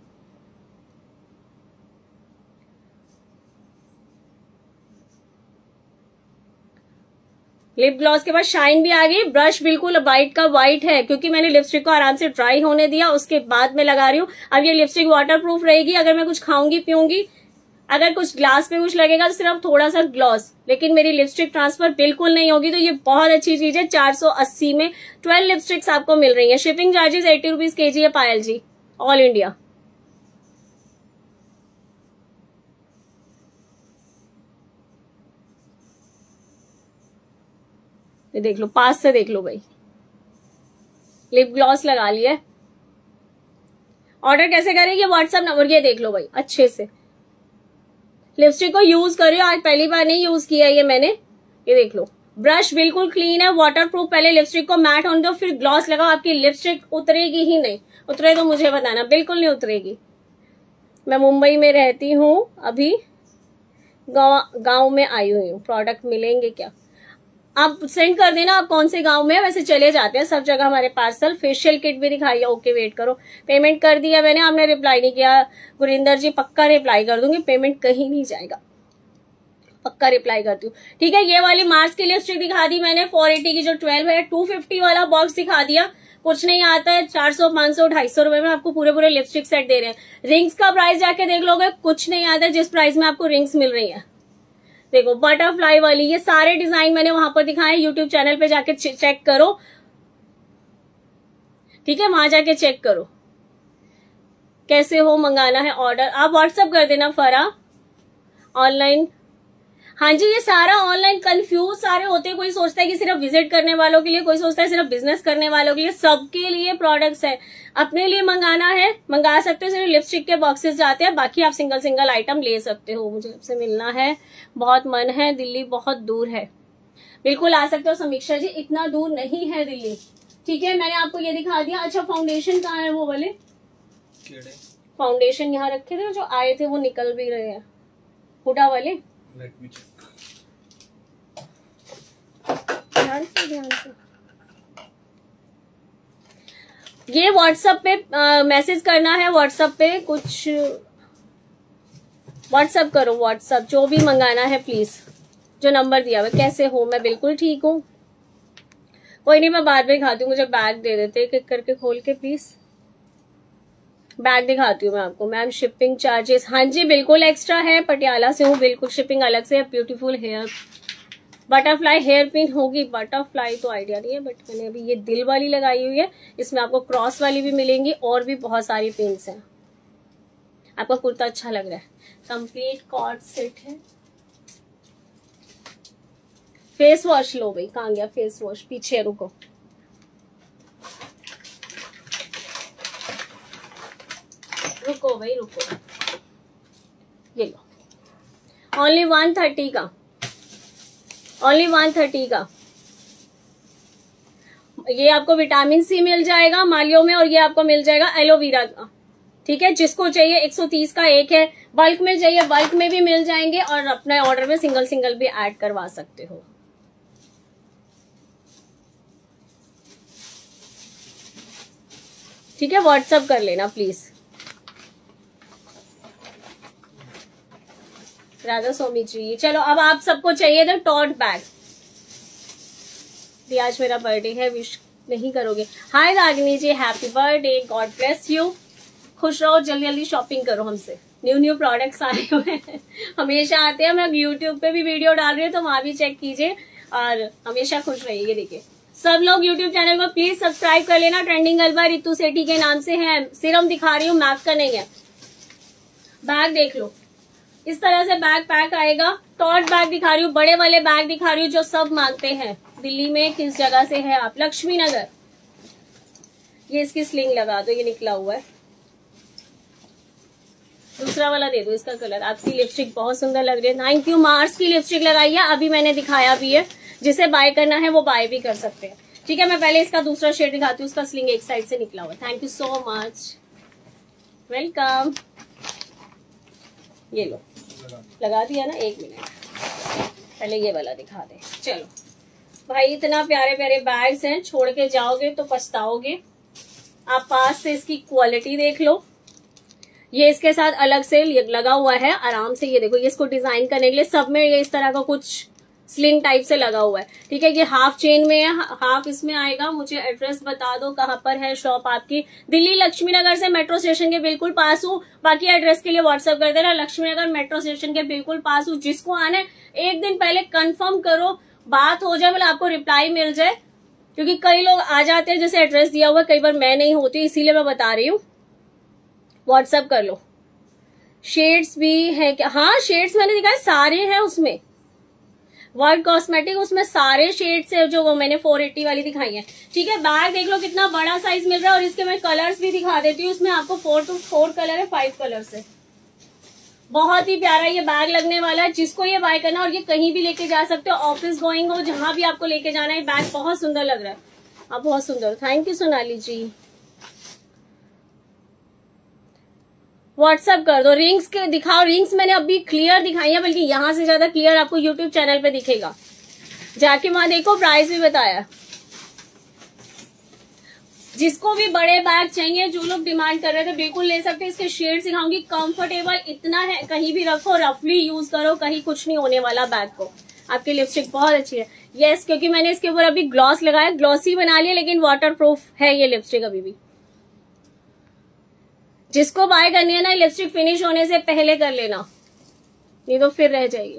Speaker 1: लिप ग्लॉस के बाद शाइन भी आ गई। ब्रश बिल्कुल व्हाइट का व्हाइट है क्योंकि मैंने लिपस्टिक को आराम से ड्राई होने दिया, उसके बाद मैं लगा रही हूँ। अब ये लिपस्टिक वाटर प्रूफ रहेगी। अगर मैं कुछ खाऊंगी पीऊंगी, अगर कुछ ग्लास पे कुछ लगेगा तो सिर्फ थोड़ा सा ग्लॉस, लेकिन मेरी लिपस्टिक ट्रांसफर बिल्कुल नहीं होगी। तो ये बहुत अच्छी चीज है। चार सौ अस्सी में ट्वेल्व लिपस्टिक्स आपको मिल रही है। शिपिंग चार्जेस एट्टी रुपीज के जी है पायल जी, ऑल इंडिया। ये देख लो, पास से देख लो भाई। लिप ग्लॉस लगा लिया। ऑर्डर कैसे करेंगे? व्हाट्सएप नंबर, ये देख लो भाई अच्छे से। लिपस्टिक को यूज कर रही हो, आज पहली बार नहीं यूज किया ये मैंने। ये देख लो, ब्रश बिल्कुल क्लीन है, वाटर प्रूफ। पहले लिपस्टिक को मैट होने दो, फिर ग्लॉस लगाओ। आपकी लिपस्टिक उतरेगी ही नहीं। उतरे तो मुझे बताना, बिल्कुल नहीं उतरेगी। मैं मुंबई में रहती हूँ, अभी गांव में आई हुई हूँ। प्रोडक्ट मिलेंगे क्या? आप सेंड कर देना आप कौन से गांव में है। वैसे चले जाते हैं सब जगह हमारे पार्सल। फेशियल किट भी दिखाई है। ओके वेट करो, पेमेंट कर दिया मैंने, आपने रिप्लाई नहीं किया। गुरिंदर जी पक्का रिप्लाई कर दूंगी, पेमेंट कहीं नहीं जाएगा, पक्का रिप्लाई करती हूँ। ठीक है, ये वाली मार्स की लिपस्टिक दिखा दी मैंने, फोर एटी की जो ट्वेल्व है। टू फिफ्टी वाला बॉक्स दिखा दिया। कुछ नहीं आता है, चार सौ पांच सौ ढाई सौ रुपए में आपको पूरे पूरे लिपस्टिक सेट दे रहे हैं। रिंग्स का प्राइस जाके देख लोगे, कुछ नहीं आता है जिस प्राइस में आपको रिंग्स मिल रही है। देखो बटरफ्लाई वाली, ये सारे डिजाइन मैंने वहां पर दिखाए। यूट्यूब चैनल पे जाके चेक करो। ठीक है, वहां जाके चेक करो कैसे हो मंगाना है ऑर्डर। आप व्हाट्सएप कर देना फरा ऑनलाइन। हाँ जी, ये सारा ऑनलाइन कंफ्यूज सारे होते हैं। कोई सोचता है कि सिर्फ विजिट करने वालों के लिए, कोई सोचता है सिर्फ बिजनेस करने वालों के लिए। सबके लिए प्रोडक्ट्स है। अपने लिए मंगाना है मंगा सकते हो। सिर्फ लिपस्टिक के बॉक्सेस जाते हैं, बाकी आप सिंगल सिंगल आइटम ले सकते हो। मुझे आपसे मिलना है, बहुत मन है। दिल्ली बहुत दूर है, बिल्कुल आ सकते हो समीक्षा जी, इतना दूर नहीं है दिल्ली। ठीक है, मैंने आपको ये दिखा दिया। अच्छा, फाउंडेशन कहाँ है? वो वाले फाउंडेशन यहाँ रखे थे जो आए थे, वो निकल भी रहे हैं। हुडा वाले,
Speaker 2: Let me check.
Speaker 1: ध्यान से ध्यान से। ये व्हाट्सएप पे मैसेज करना है। व्हाट्सएप पे कुछ व्हाट्सएप करो, व्हाट्सएप जो भी मंगाना है प्लीज, जो नंबर दिया हुआ। कैसे हो? मैं बिल्कुल ठीक हूँ। कोई नहीं, मैं बाद में दिखाती हूँ। मुझे बैग दे देते एक एक करके खोल के प्लीज। बैग दिखाती हूँ मैं आपको। मैम शिपिंग चार्जेस, हाँ जी बिल्कुल एक्स्ट्रा है। पटियाला से हूँ, बिल्कुल शिपिंग अलग से है। Beautiful hair butterfly hair pin होगी। बटरफ्लाई तो आइडिया नहीं है, बट मैंने अभी ये दिल वाली लगाई हुई है। इसमें आपको क्रॉस वाली भी मिलेंगी और भी बहुत सारी पिन्स हैं। आपका कुर्ता अच्छा लग रहा है। कंप्लीट कॉर्ड सेट है। फेस वॉश लो भाई, कहाँ गया फेस वॉश? पीछे रुको, रुको भाई रुको। ये लो, ओनली वन थर्टी का, ओनली वन थर्टी का। ये आपको विटामिन सी मिल जाएगा मालियों में, और ये आपको मिल जाएगा एलोवेरा का। ठीक है, जिसको चाहिए एक सौ तीस का एक है। बल्क में चाहिए बल्क में भी मिल जाएंगे, और अपने ऑर्डर में सिंगल सिंगल भी ऐड करवा सकते हो। ठीक है, व्हाट्सएप कर लेना प्लीज। राधा स्वामी जी, चलो अब आप सबको चाहिए था टॉट बैग। आज मेरा बर्थडे है, विश नहीं करोगे? Hi Ragini ji, happy birthday, God bless you. खुश रहो, जल्दी जल्दी शॉपिंग करो हमसे। न्यू न्यू प्रोडक्ट्स आए हुए हैं, हमेशा आते हैं। मैं यूट्यूब पे भी वीडियो डाल रही हूँ, तो वहां भी चेक कीजिए और हमेशा खुश रहिए। देखिए सब लोग यूट्यूब चैनल को प्लीज सब्सक्राइब कर लेना। ट्रेंडिंग गलबा रितु सेठी के नाम से है। सिरम दिखा रही हूँ, मैक का नहीं है। बैग देख लो, इस तरह से बैग पैक आएगा। टॉट बैग दिखा रही हूँ, बड़े वाले बैग दिखा रही हूँ जो सब मांगते हैं। दिल्ली में किस जगह से है आप? लक्ष्मी नगर। ये इसकी स्लिंग लगा दो, ये निकला हुआ है। दूसरा वाला दे दो इसका कलर। आपकी लिपस्टिक बहुत सुंदर लग रही है। Thank you. मार्स की लिपस्टिक लगाई है, अभी मैंने दिखाया भी है। जिसे बाय करना है वो बाय भी कर सकते हैं। ठीक है, मैं पहले इसका दूसरा शेड दिखाती हूँ। उसका स्लिंग एक साइड से निकला हुआ। Thank you so much, welcome. ये लो, लगा दिया ना। एक मिनट, पहले ये वाला दिखा दे। चलो भाई, इतना प्यारे प्यारे बैग्स हैं, छोड़ के जाओगे तो पछताओगे। आप पास से इसकी क्वालिटी देख लो। ये इसके साथ अलग से लगा हुआ है आराम से। ये देखो, ये इसको डिजाइन करने के लिए सब में ये इस तरह का कुछ स्लिंग टाइप से लगा हुआ है। ठीक है, ये हाफ चेन में है, हाफ इसमें आएगा। मुझे एड्रेस बता दो कहाँ पर है शॉप आपकी। दिल्ली लक्ष्मी नगर से मेट्रो स्टेशन के बिल्कुल पास हूँ। बाकी एड्रेस के लिए व्हाट्सएप कर देना। लक्ष्मी नगर मेट्रो स्टेशन के बिल्कुल पास हूँ। जिसको आना है एक दिन पहले कंफर्म करो, बात हो जाए, मतलब आपको रिप्लाई मिल जाए। क्योंकि कई लोग आ जाते हैं, जैसे एड्रेस दिया हुआ, कई बार मैं नहीं होती, इसीलिए मैं बता रही हूँ। व्हाट्सएप कर लो। शेड्स भी है क्या? हाँ, शेड्स मैंने दिखाए, सारे हैं उसमें। वर्ड कॉस्मेटिक, उसमें सारे शेड्स है जो वो मैंने चार सौ अस्सी वाली दिखाई है। ठीक है, बैग देख लो कितना बड़ा साइज मिल रहा है। और इसके मैं कलर्स भी दिखा देती हूँ। इसमें आपको फोर टू फोर कलर है, फाइव कलर्स है। बहुत ही प्यारा ये बैग लगने वाला है। जिसको ये बाय करना, और ये कहीं भी लेके जा सकते हो, ऑफिस गोइंग हो, जहां भी आपको लेके जाना है। बैग बहुत सुंदर लग रहा है। आप बहुत सुंदर। Thank you Sonali ji. WhatsApp कर दो। रिंग्स के दिखाओ। रिंग्स मैंने अभी क्लियर दिखाई है, बल्कि यहां से ज्यादा क्लियर आपको यूट्यूब चैनल पे दिखेगा। जाके वहां देखो, प्राइस भी बताया। जिसको भी बड़े बैग चाहिए, जो लोग डिमांड कर रहे थे, बिल्कुल ले सकते हैं। इसके शेड सिखाऊंगी। कंफर्टेबल इतना है, कहीं भी रखो, रफली यूज करो, कहीं कुछ नहीं होने वाला बैग को। आपकी लिपस्टिक बहुत अच्छी है। यस, क्योंकि मैंने इसके ऊपर अभी ग्लॉस लगाया, ग्लॉसी बना लिया, लेकिन वाटर प्रूफ है ये लिपस्टिक अभी भी। जिसको बाय करनी है ना, लिपस्टिक फिनिश होने से पहले कर लेना, नहीं तो फिर रह जाएगी।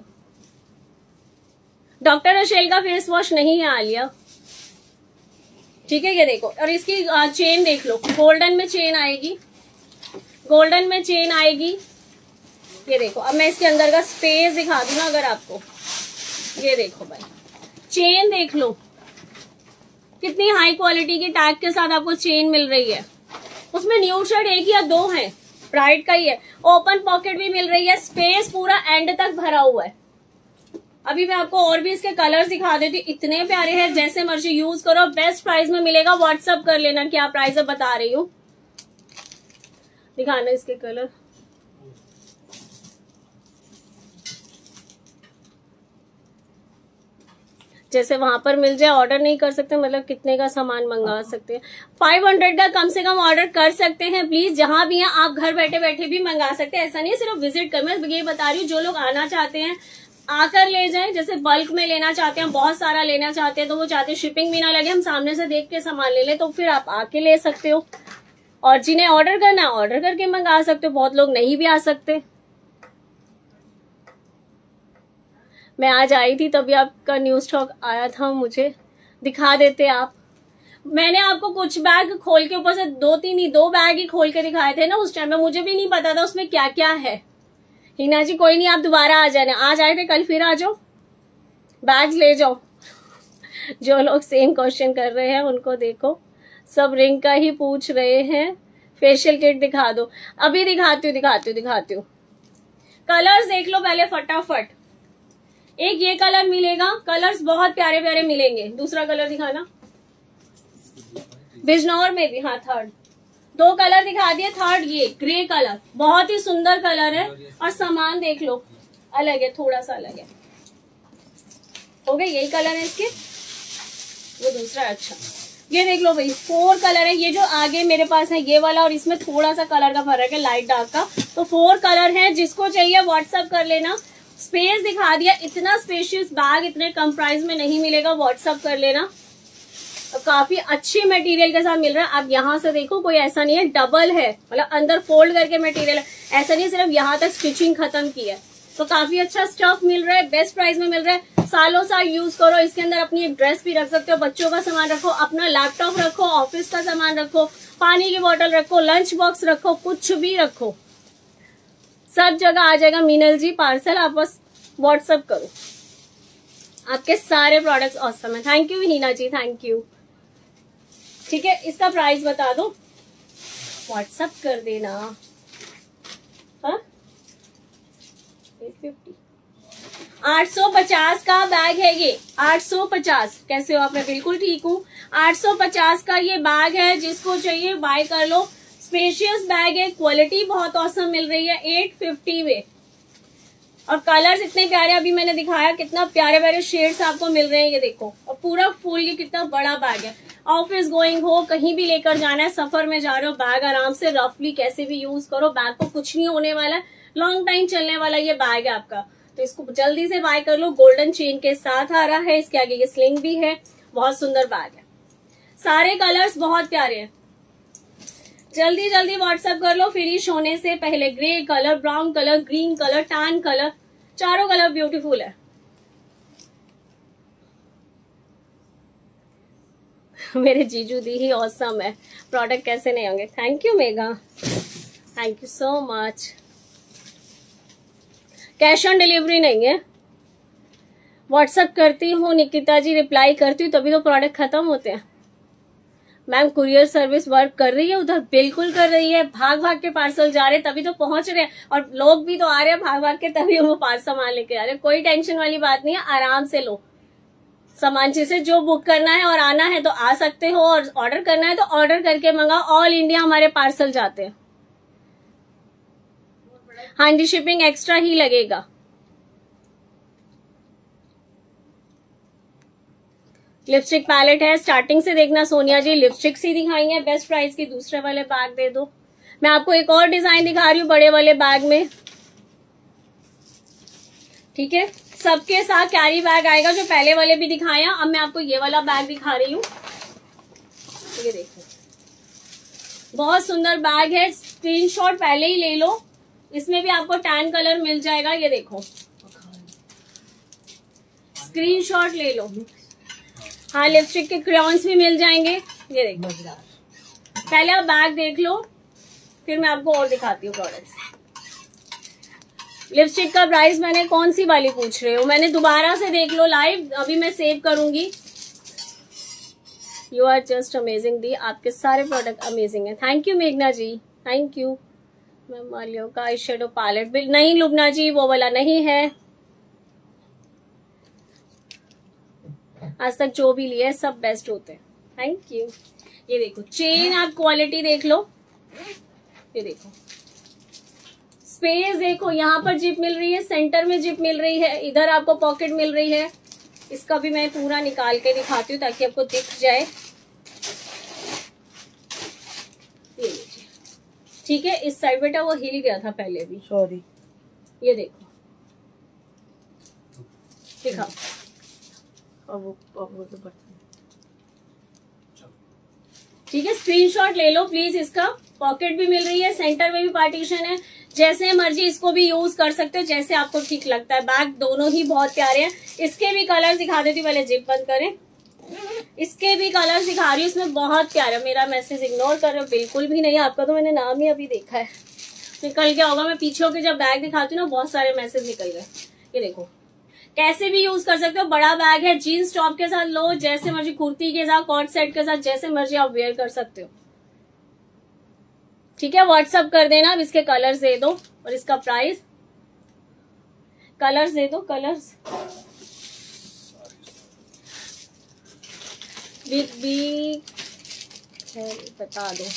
Speaker 1: डॉक्टर रशेल का फेस वॉश नहीं है आलिया। ठीक है, ये देखो। और इसकी चेन देख लो, गोल्डन में चेन आएगी, गोल्डन में चेन आएगी। ये देखो, अब मैं इसके अंदर का स्पेस दिखा दूं ना अगर आपको। ये देखो भाई, चेन देख लो, कितनी हाई क्वालिटी की टैग के साथ आपको चेन मिल रही है। उसमें न्यूड शेड एक या दो है, ब्राइट का ही है। ओपन पॉकेट भी मिल रही है। स्पेस पूरा एंड तक भरा हुआ है। अभी मैं आपको और भी इसके कलर्स दिखा देती हूँ। इतने प्यारे हैं, जैसे मर्जी यूज करो। बेस्ट प्राइस में मिलेगा। व्हाट्सएप कर लेना, क्या प्राइस है बता रही हूँ। दिखाना इसके कलर। जैसे वहां पर मिल जाए, ऑर्डर नहीं कर सकते, मतलब कितने का सामान मंगा सकते हैं। पाँच सौ का कम से कम ऑर्डर कर सकते हैं। प्लीज, जहां भी हैं आप घर बैठे बैठे भी मंगा सकते हैं। ऐसा नहीं है सिर्फ विजिट कर। मैं ये बता रही हूँ, जो लोग आना चाहते हैं आकर ले जाएं। जैसे बल्क में लेना चाहते हैं, बहुत सारा लेना चाहते हैं, तो वो चाहते हैं शिपिंग भी ना लगे, हम सामने से देख के सामान ले लें, तो फिर आप आके ले सकते हो। और जिन्हें ऑर्डर करना, ऑर्डर करके मंगा सकते हो। बहुत लोग नहीं भी आ सकते। मैं आज आई थी तभी आपका न्यूज स्टॉक आया था, मुझे दिखा देते आप। मैंने आपको कुछ बैग खोल के, ऊपर से दो तीन ही दो बैग ही खोल के दिखाए थे ना उस टाइम में। मुझे भी नहीं पता था उसमें क्या क्या है। हिना जी कोई नहीं, आप दोबारा आ जाना। आज आए थे, कल फिर आ जाओ, बैग्स ले जाओ। जो लोग सेम क्वेश्चन कर रहे हैं उनको देखो, सब रिंग का ही पूछ रहे हैं। फेशियल किट दिखा दो। अभी दिखाती हूँ दिखाती हूँ दिखाती हूँ। कलर्स देख लो पहले फटाफट। एक ये कलर मिलेगा, कलर्स बहुत प्यारे प्यारे मिलेंगे। दूसरा कलर दिखाना। बिजनौर में भी, हाँ थर्ड। दो कलर दिखा दिए, थर्ड ये ग्रे कलर, बहुत ही सुंदर कलर है। और सामान देख लो, अलग है, थोड़ा सा अलग है। हो गए, यही कलर है इसके, वो दूसरा। अच्छा, ये देख लो भाई, फोर कलर है। ये जो आगे मेरे पास है ये वाला, और इसमें थोड़ा सा कलर का फर्क है, लाइट डार्क का। तो फोर कलर है। जिसको चाहिए व्हाट्सएप कर लेना। स्पेस दिखा दिया। इतना स्पेशियस बैग इतने कम प्राइस में नहीं मिलेगा, व्हाट्सएप कर लेना। काफी अच्छी मटेरियल के साथ मिल रहा है। आप यहाँ से देखो, कोई ऐसा नहीं है, डबल है, मतलब अंदर फोल्ड करके मटेरियल है। ऐसा नहीं सिर्फ यहाँ तक स्टिचिंग खत्म की है। तो काफी अच्छा स्टफ मिल रहा है, बेस्ट प्राइस में मिल रहा है। सालों साल यूज करो। इसके अंदर अपनी एक ड्रेस भी रख सकते हो, बच्चों का सामान रखो, अपना लैपटॉप रखो, ऑफिस का सामान रखो, पानी की बोतल रखो, लंच बॉक्स रखो, कुछ भी रखो, सब जगह आ जाएगा। मीनल जी पार्सल आप बस व्हाट्सएप करो, आपके सारे प्रोडक्ट्स ऑसम है। Thank you Heena ji, thank you. ठीक है, इसका प्राइस बता दो, व्हाट्सएप कर देना। हाँ आठ सौ पचास का बैग है ये, आठ सौ पचास। कैसे हो आप? मैं बिल्कुल ठीक हूँ। आठ सौ पचास का ये बैग है, जिसको चाहिए बाय कर लो। स्पेशियस बैग है, क्वालिटी बहुत औसम मिल रही है आठ सौ पचास में, और कलर्स इतने प्यारे, अभी मैंने दिखाया कितना प्यारे प्यारे शेड्स आपको मिल रहे हैं। ये देखो, और पूरा फुल, ये कितना बड़ा बैग है। ऑफिस गोइंग हो, कहीं भी लेकर जाना है, सफर में जा रहे हो, बैग आराम से रफली कैसे भी यूज करो, बैग को कुछ नहीं होने वाला है, लॉन्ग टाइम चलने वाला ये बैग है आपका। तो इसको जल्दी से बाय कर लो। गोल्डन चेन के साथ आ रहा है, इसके आगे ये स्लिंग भी है, बहुत सुंदर बैग है। सारे कलर्स बहुत प्यारे हैं, जल्दी जल्दी व्हाट्सएप कर लो फिनिश होने से पहले। Grey colour, brown colour, green colour, tan colour, चारों कलर ब्यूटीफुल है। मेरे जीजू दी ही ऑसम है, प्रोडक्ट कैसे नहीं होंगे। Thank you Mega, thank you so much. Cash on delivery नहीं है, व्हाट्सएप करती हूँ निकिता जी, रिप्लाई करती हूँ तभी तो प्रोडक्ट खत्म होते हैं। मैम कुरियर सर्विस वर्क कर रही है उधर? बिल्कुल कर रही है, भाग भाग के पार्सल जा रहे तभी तो पहुंच रहे हैं, और लोग भी तो आ रहे हैं भाग भाग के, तभी वो पार्सल सामान लेके आ रहे हैं। कोई टेंशन वाली बात नहीं है, आराम से लो सामान। जिसे जो बुक करना है और आना है तो आ सकते हो, और ऑर्डर करना है तो ऑर्डर करके मंगाओ। ऑल इंडिया हमारे पार्सल जाते हैं। हाँ जी, शिपिंग एक्स्ट्रा ही लगेगा। लिपस्टिक पैलेट है, स्टार्टिंग से देखना सोनिया जी, लिपस्टिक ही दिखाई है बेस्ट प्राइस की। दूसरे वाले बैग दे दो। मैं आपको एक और डिजाइन दिखा रही हूँ बड़े वाले बैग में, ठीक है। सबके साथ कैरी बैग आएगा, जो पहले वाले भी दिखाया। अब मैं आपको ये वाला बैग दिखा रही हूँ, ये देखो, बहुत सुंदर बैग है। स्क्रीनशॉट पहले ही ले लो, इसमें भी आपको टैन कलर मिल जाएगा। ये देखो, स्क्रीनशॉट ले लो। हाँ, लिपस्टिक के क्रेयॉन्स भी मिल जाएंगे। ये देखो, पहले आप बैग देख लो, फिर मैं आपको और दिखाती हूँ प्रोडक्ट्स। लिपस्टिक का प्राइस मैंने कौन सी वाली पूछ रहे हो? मैंने दोबारा से देख लो लाइव, अभी मैं सेव करूंगी। यू आर जस्ट अमेजिंग दी, आपके सारे प्रोडक्ट अमेजिंग है। थैंक यू मेघना ji, thank you. Ma'am Maliao का आई शेडो पैलेट भी नहीं, लुबना जी वो वाला नहीं है। आज तक जो भी लिया है सब बेस्ट होते हैं। Thank you. ये देखो चेन, आप क्वालिटी देख लो। ये देखो स्पेस, देखो यहाँ पर जिप मिल रही है, सेंटर में जिप मिल रही है, इधर आपको पॉकेट मिल रही है। इसका भी मैं पूरा निकाल के दिखाती हूँ ताकि आपको दिख जाए। ये लीजिए, ठीक है। इस साइड बेटा वो हिल गया था पहले भी,
Speaker 3: सॉरी।
Speaker 1: ये देखो, दिखाओ।
Speaker 3: अब वो अब वो तो
Speaker 1: ठीक है, स्क्रीनशॉट ले लो प्लीज। इसका पॉकेट भी मिल रही है, सेंटर में भी पार्टीशन है, जैसे मर्जी इसको भी यूज कर सकते हो, जैसे आपको ठीक लगता है। बैग दोनों ही बहुत प्यारे हैं। इसके भी कलर्स दिखा देती हूँ, पहले जिप बंद करें। इसके भी कलर्स दिखा रही हूँ, इसमें बहुत प्यारा। मेरा मैसेज इग्नोर कर रहे हो? बिल्कुल भी नहीं, आपका तो मैंने नाम ही अभी देखा है, निकल गया होगा। मैं पीछे होकर जब बैग दिखाती हूँ ना, बहुत सारे मैसेज निकल गए। ये देखो, कैसे भी यूज कर सकते हो, बड़ा बैग है। जीन्स टॉप के साथ लो, जैसे मर्जी, कुर्ती के साथ, कॉट सेट के साथ, जैसे मर्जी आप वेयर कर सकते हो। ठीक है, व्हाट्सअप कर देना। अब इसके कलर्स दे दो और इसका प्राइस, कलर्स दे दो, कलर्स बिग बी बता दो।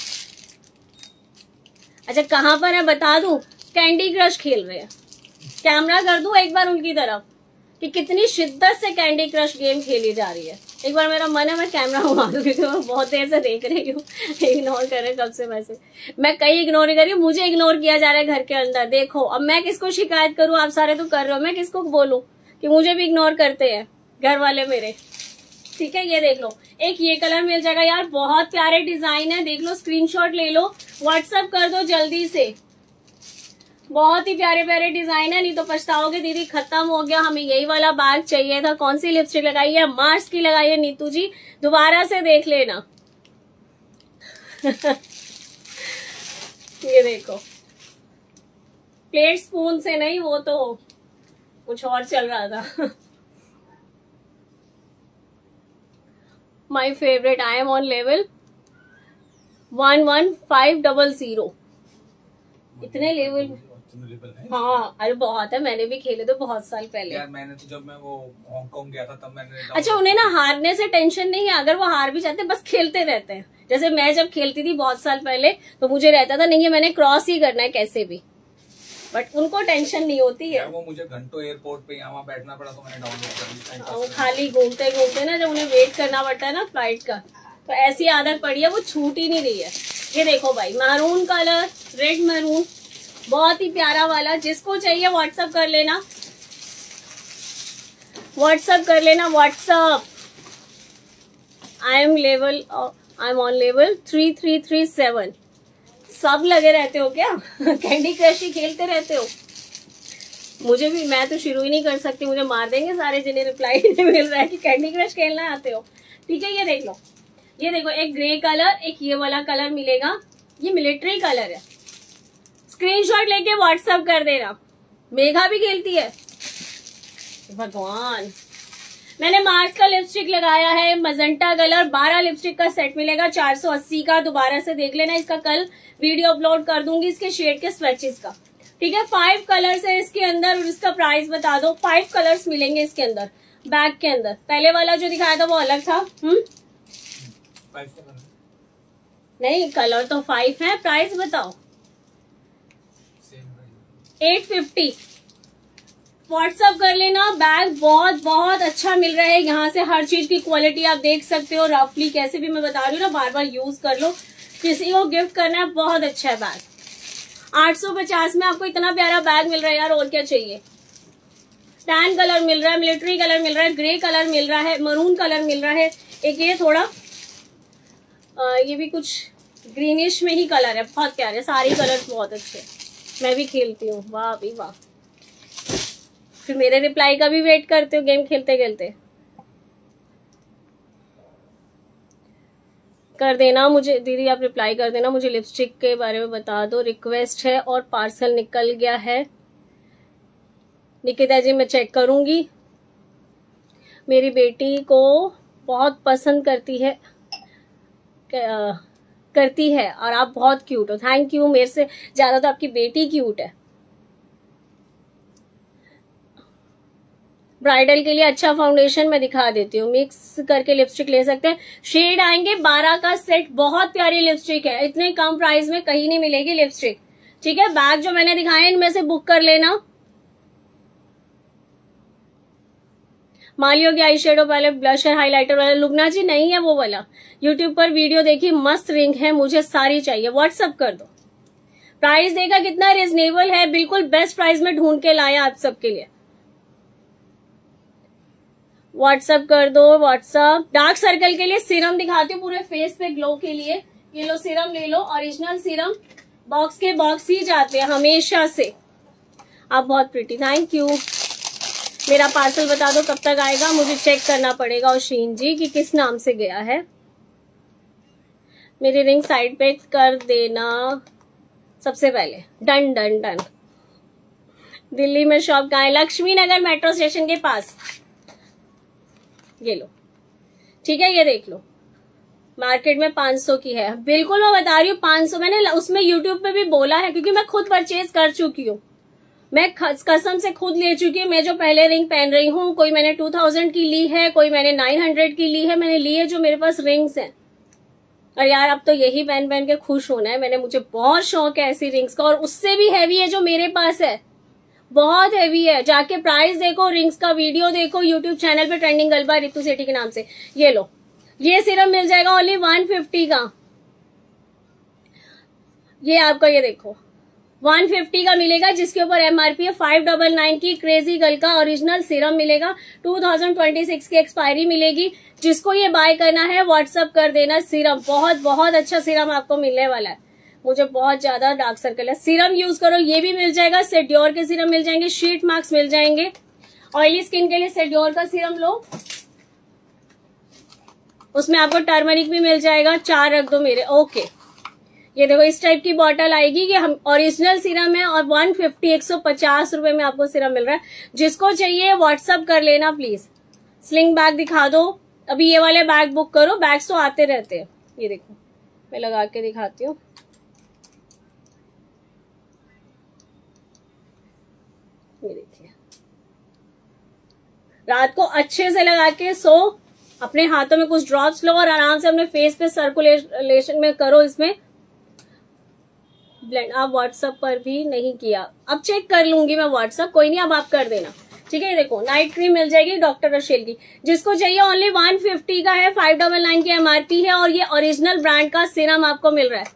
Speaker 1: अच्छा कहाँ पर है बता दूं? कैंडी क्रश खेल रहे हैं। कैमरा कर दूं एक बार उनकी तरफ कि कितनी शिद्दत से कैंडी क्रश गेम खेली जा रही है। एक बार मेरा मन है मैं कैमरा घुमा दूं, क्योंकि मैं बहुत देर से देख रही हूँ। इग्नोर कर रहे कब से मैसेज, मैं कहीं इग्नोर नहीं कर रही हूँ, मुझे इग्नोर किया जा रहा है घर के अंदर। देखो अब मैं किसको शिकायत करूँ, आप सारे तो कर रहे हो, मैं किसको बोलूँ कि मुझे भी इग्नोर करते हैं घर वाले मेरे। ठीक है, ये देख लो, एक ये कलर मिल जाएगा यार, बहुत प्यारे डिजाइन है, देख लो, स्क्रीनशॉट ले लो, व्हाट्सएप कर दो जल्दी से। बहुत ही प्यारे प्यारे डिजाइन है, नहीं तो पछताओगे दीदी खत्म हो गया, हमें यही वाला बैग चाहिए था। कौन सी लिपस्टिक लगाई है? मार्स की लगाई है नीतू जी, दोबारा से देख लेना। ये देखो, प्लेट स्पून से नहीं, वो तो कुछ और चल रहा था। My favourite, I am on level one one five double zero. इतने लेवल? हाँ, अरे बहुत है, मैंने भी खेले तो बहुत साल पहले।
Speaker 2: यार मैंने तो जब मैं वो हांगकांग गया था तब मैंने।
Speaker 1: अच्छा, उन्हें ना हारने से टेंशन नहीं है, अगर वो हार भी जाते बस खेलते रहते हैं। जैसे मैं जब खेलती थी बहुत साल पहले तो मुझे रहता था नहीं है मैंने क्रॉस ही करना है कैसे भी, बट उनको टेंशन नहीं होती है।
Speaker 2: वो मुझे घंटों एयरपोर्ट पे यहाँ बैठना पड़ा तो मैंने डाउनलोड कर लिया।
Speaker 1: वो खाली घूमते घूमते ना, जब उन्हें वेट करना पड़ता है ना फ्लाइट का, तो ऐसी आदत पड़ी है, वो छूट ही नहीं रही है। ये देखो भाई, मैरून कलर, रेड मैरून, बहुत ही प्यारा वाला। जिसको चाहिए व्हाट्सएप कर लेना, व्हाट्सएप कर लेना, WhatsApp. I am level, I am on level three three three seven. सब लगे रहते हो क्या? कैंडी क्रश ही खेलते रहते हो? मुझे भी, मैं तो शुरू ही नहीं कर सकती, मुझे मार देंगे सारे जिन्हें रिप्लाई नहीं मिल रहा है कि कैंडी क्रश खेलना आते हो। ठीक है, ये देख लो, ये देखो, एक ग्रे कलर, एक ये वाला कलर मिलेगा, ये मिलिट्री कलर है। स्क्रीनशॉट लेके व्हाट्सएप कर देना। मेघा भी खेलती है, भगवान। मैंने मार्स का लिपस्टिक लगाया है, मजेंटा कलर, बारह लिपस्टिक का सेट मिलेगा चार सौ अस्सी का। दोबारा से देख लेना, इसका कल वीडियो अपलोड कर दूंगी इसके शेड के स्वैचेस का। ठीक है, फाइव कलर्स है इसके अंदर और इसका प्राइस बता दो। फाइव कलर्स मिलेंगे इसके अंदर, बैग के अंदर। पहले वाला जो दिखाया था वो अलग था। हम्म नहीं, कलर तो फाइव है। प्राइस बताओ। Eight fifty. व्हाट्सअप कर लेना। बैग बहुत बहुत अच्छा मिल रहा है, यहाँ से हर चीज की क्वालिटी आप देख सकते हो। रफली कैसे भी मैं बता रही हूँ ना, बार बार यूज कर लो, किसी को गिफ्ट करना है, बहुत अच्छा है बैग। आठ सौ पचास में आपको इतना प्यारा बैग मिल रहा है यार, और क्या चाहिए। टैन कलर मिल रहा है, मिलिट्री कलर मिल रहा है, ग्रे कलर मिल रहा है, मरून कलर मिल रहा है, एक ये थोड़ा आ, ये भी कुछ ग्रीनिश में ही कलर है, बहुत प्यारे। सारे कलर्स बहुत अच्छे, मैं भी खेलती हूँ। वाह भी वाह। फिर मेरे रिप्लाई का भी वेट करते हो गेम खेलते खेलते। कर देना मुझे दीदी, आप रिप्लाई कर देना मुझे। लिपस्टिक के बारे में बता दो, रिक्वेस्ट है और पार्सल निकल गया है। निकिता जी मैं चेक करूंगी। मेरी बेटी को बहुत पसंद करती है करती है और आप बहुत क्यूट हो। थैंक यू, मेरे से ज्यादा तो आपकी बेटी क्यूट है। ब्राइडल के लिए अच्छा फाउंडेशन मैं दिखा देती हूँ, मिक्स करके लिपस्टिक ले सकते हैं। शेड आएंगे बारह का सेट, बहुत प्यारी लिपस्टिक है, इतने कम प्राइस में कहीं नहीं मिलेगी लिपस्टिक। ठीक है, बैग जो मैंने दिखाए इनमें से बुक कर लेना। मालियो की आई शेडो वाले, ब्लशर हाइलाइटर वाला। लुगना जी नहीं है वो वाला, यूट्यूब पर वीडियो देखी, मस्त रिंग है, मुझे सारी चाहिए। व्हाट्सअप कर दो। प्राइस देखा कितना रिजनेबल है, बिल्कुल बेस्ट प्राइस में ढूंढ के लाया आप सबके लिए। व्हाट्सअप कर दो, व्हाट्सअप। डार्क सर्कल के लिए सीरम दिखाती हूँ, पूरे फेस पे ग्लो के लिए। ये लो सीरम ले लो, ओरिजिनल सीरम, बॉक्स के बॉक्स ही जाते हैं हमेशा से। आप बहुत प्रिटी, थैंक यू। मेरा पार्सल बता दो कब तक आएगा, मुझे चेक करना पड़ेगा ओशीन जी कि किस नाम से गया है। मेरी रिंग साइड पे कर देना सबसे पहले। Done done done. दिल्ली में शॉप कहाँ है? लक्ष्मी नगर मेट्रो स्टेशन के पास। ये लो, ठीक है, ये देख लो, मार्केट में पाँच सौ की है। बिल्कुल मैं बता रही हूँ पाँच सौ। मैंने उसमें यूट्यूब पे भी बोला है क्योंकि मैं खुद परचेज कर चुकी हूँ, मैं कसम से खुद ले चुकी हूँ। मैं जो पहले रिंग पहन रही हूँ, कोई मैंने टू थाउजेंड की ली है, कोई मैंने नाइन हंड्रेड की ली है, मैंने ली है जो मेरे पास रिंग्स हैं। और यार अब तो यही पहन पहन के खुश होना है मैंने, मुझे बहुत शौक है ऐसी रिंग्स का। और उससे भी हैवी है जो मेरे पास है, बहुत हैवी है। जाके प्राइस देखो, रिंग्स का वीडियो देखो यूट्यूब चैनल पे, trending girl by Ritu Sethi के नाम से। ये लो, ये सीरम मिल जाएगा ओनली वन फिफ्टी का। ये आपका, ये देखो वन फिफ्टी का मिलेगा, जिसके ऊपर एमआरपी है फाइव डबल नाइन की। क्रेजी गर्ल का ओरिजिनल सीरम मिलेगा, टू थाउजेंड ट्वेंटी सिक्स की एक्सपायरी मिलेगी। जिसको ये बाय करना है व्हाट्सअप कर देना। सीरम बहुत बहुत अच्छा सीरम आपको मिलने वाला है, मुझे बहुत ज्यादा डार्क सर्कल है। सीरम यूज करो, ये भी मिल जाएगा, सेड्योर के सीरम मिल जाएंगे, शीट मार्क्स मिल जाएंगे। ऑयली स्किन के लिए सेड्योर का सीरम लो, उसमें आपको टर्मरिक भी मिल जाएगा। चार रख दो मेरे। ओके, ये देखो इस टाइप की बॉटल आएगी। ये हम ओरिजिनल सीरम है और वन फिफ्टी एक सौ पचास रुपए में आपको सीरम मिल रहा है। जिसको चाहिए व्हाट्सअप कर लेना प्लीज। स्लिंग बैग दिखा दो, अभी ये वाले बैग बुक करो, बैग्स तो आते रहते हैं। ये देखो मैं लगा के दिखाती हूँ। ये देखिए, रात को अच्छे से लगा के सो, अपने हाथों में कुछ ड्रॉप्स लो और आराम से अपने फेस पे सर्कुलेशन में करो इसमें ब्लेंड। आप व्हाट्सएप पर भी नहीं किया, अब चेक कर लूंगी मैं व्हाट्सएप, कोई नहीं अब आप कर देना, ठीक है। देखो नाइट क्रीम मिल जाएगी डॉक्टर रशेल की, जिसको चाहिए ओनली वन फिफ्टी का है, फाइव डबल नाइन की एमआरपी है और ये ओरिजिनल ब्रांड का सीरम आपको मिल रहा है,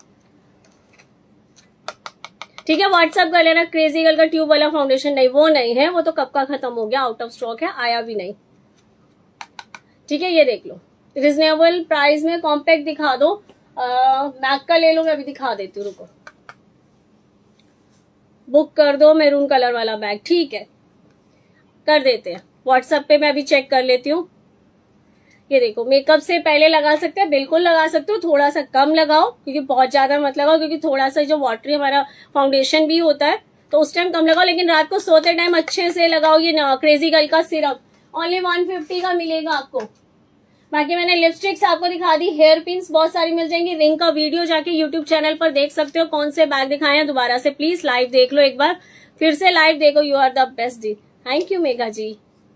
Speaker 1: ठीक है। व्हाट्सएप कर लेना। क्रेजी गर्ल का ट्यूब वाला फाउंडेशन नहीं, वो नहीं है, वो तो कब का खत्म हो गया, आउट ऑफ स्टॉक है, आया भी नहीं, ठीक है। ये देख लो रिजनेबल प्राइस में कॉम्पैक्ट दिखा दो। मैक का ले लो, मैं अभी दिखा देती हूँ, रुको। बुक कर दो मैरून कलर वाला बैग, ठीक है कर देते हैं। व्हाट्सएप पे मैं अभी चेक कर लेती हूँ। ये देखो मेकअप से पहले लगा सकते हैं, बिल्कुल लगा सकते हो, थोड़ा सा कम लगाओ क्योंकि बहुत ज्यादा मत लगाओ, क्योंकि थोड़ा सा जो वाटरी हमारा फाउंडेशन भी होता है तो उस टाइम कम लगाओ, लेकिन रात को सोते टाइम अच्छे से लगाओ। ये क्रेजी गर्ल का सिरप ओनली वन फिफ्टी का मिलेगा आपको। बाकी मैंने लिपस्टिक्स आपको दिखा दी, हेयर पिन्स बहुत सारी मिल जाएंगी। रिंग का वीडियो जाके यूट्यूब चैनल पर देख सकते हो, कौन से बैग दिखाए हैं दोबारा से प्लीज लाइव देख लो, एक बार फिर से लाइव देखो। यू आर द बेस्ट डी, थैंक यू मेघा जी।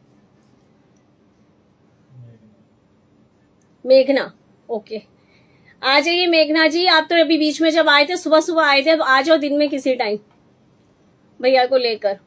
Speaker 1: मेघना, ओके आ जाइए मेघना जी। आप तो अभी बीच में जब आए थे, सुबह सुबह आए थे, अब आ जाओ दिन में किसी टाइम भैया को लेकर।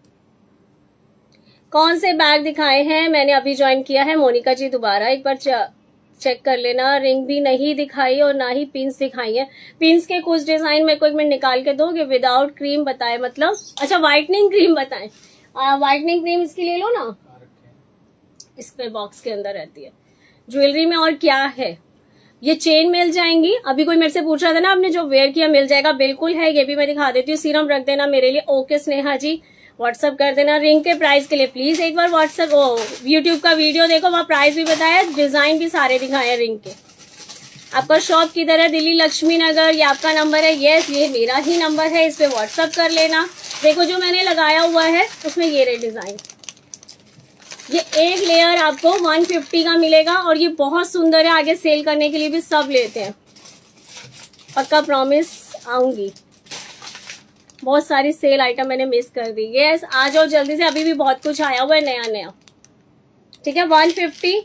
Speaker 1: कौन से बैग दिखाए हैं, मैंने अभी ज्वाइन किया है। मोनिका जी दोबारा एक बार चेक कर लेना। रिंग भी नहीं दिखाई और ना ही पिंस दिखाई है। पिंस के कुछ डिजाइन मेरे को एक मिनट निकाल के दोगे। विदाउट क्रीम बताए मतलब, अच्छा व्हाइटनिंग क्रीम बताएं। व्हाइटनिंग क्रीम इसकी ले लो ना, इस पे बॉक्स के अंदर रहती है। ज्वेलरी में और क्या है, ये चेन मिल जाएंगी। अभी कोई मेरे से पूछ रहा था ना, आपने जो वेयर किया मिल जाएगा, बिल्कुल है। ये भी मैं दिखा देती हूँ। सीरम रख देना मेरे लिए। ओके स्नेहा जी, व्हाट्सअप कर देना। रिंग के प्राइस के लिए प्लीज एक बार व्हाट्सअप ओ यूट्यूब का वीडियो देखो, वहाँ प्राइस भी बताया, डिजाइन भी सारे दिखाए रिंग के। आपका शॉप किधर है? दिल्ली लक्ष्मी नगर। ये आपका नंबर है? यस, ये मेरा ही नंबर है, इस पे व्हाट्सअप कर लेना। देखो जो मैंने लगाया हुआ है उसमें ये रहे डिजाइन। ये एक लेयर आपको वन फिफ्टी का मिलेगा और ये बहुत सुंदर है। आगे सेल करने के लिए भी सब लेते हैं, पक्का प्रॉमिस आऊंगी। बहुत सारी सेल आइटम मैंने मिस कर दी। यस आ जाओ जल्दी से, अभी भी बहुत कुछ आया हुआ है नया नया, ठीक है। वन फिफ्टी,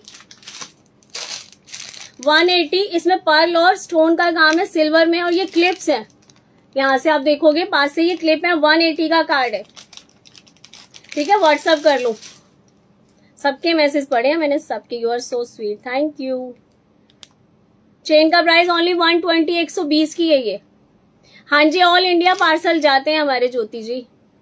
Speaker 1: वन एटी, इसमें पर्ल और स्टोन का काम है सिल्वर में, और ये क्लिप्स है। यहाँ से आप देखोगे पास से ये क्लिप है। वन एटी का कार्ड है, ठीक है। व्हाट्सअप कर लो। सबके मैसेज पढ़े हैं मैंने, सबके। You are so sweet, thank you. Chain का प्राइस ओनली वन ट्वेंटी, एक सौ बीस की है ये। हाँ जी, ऑल इंडिया पार्सल जाते हैं हमारे ज्योति जी।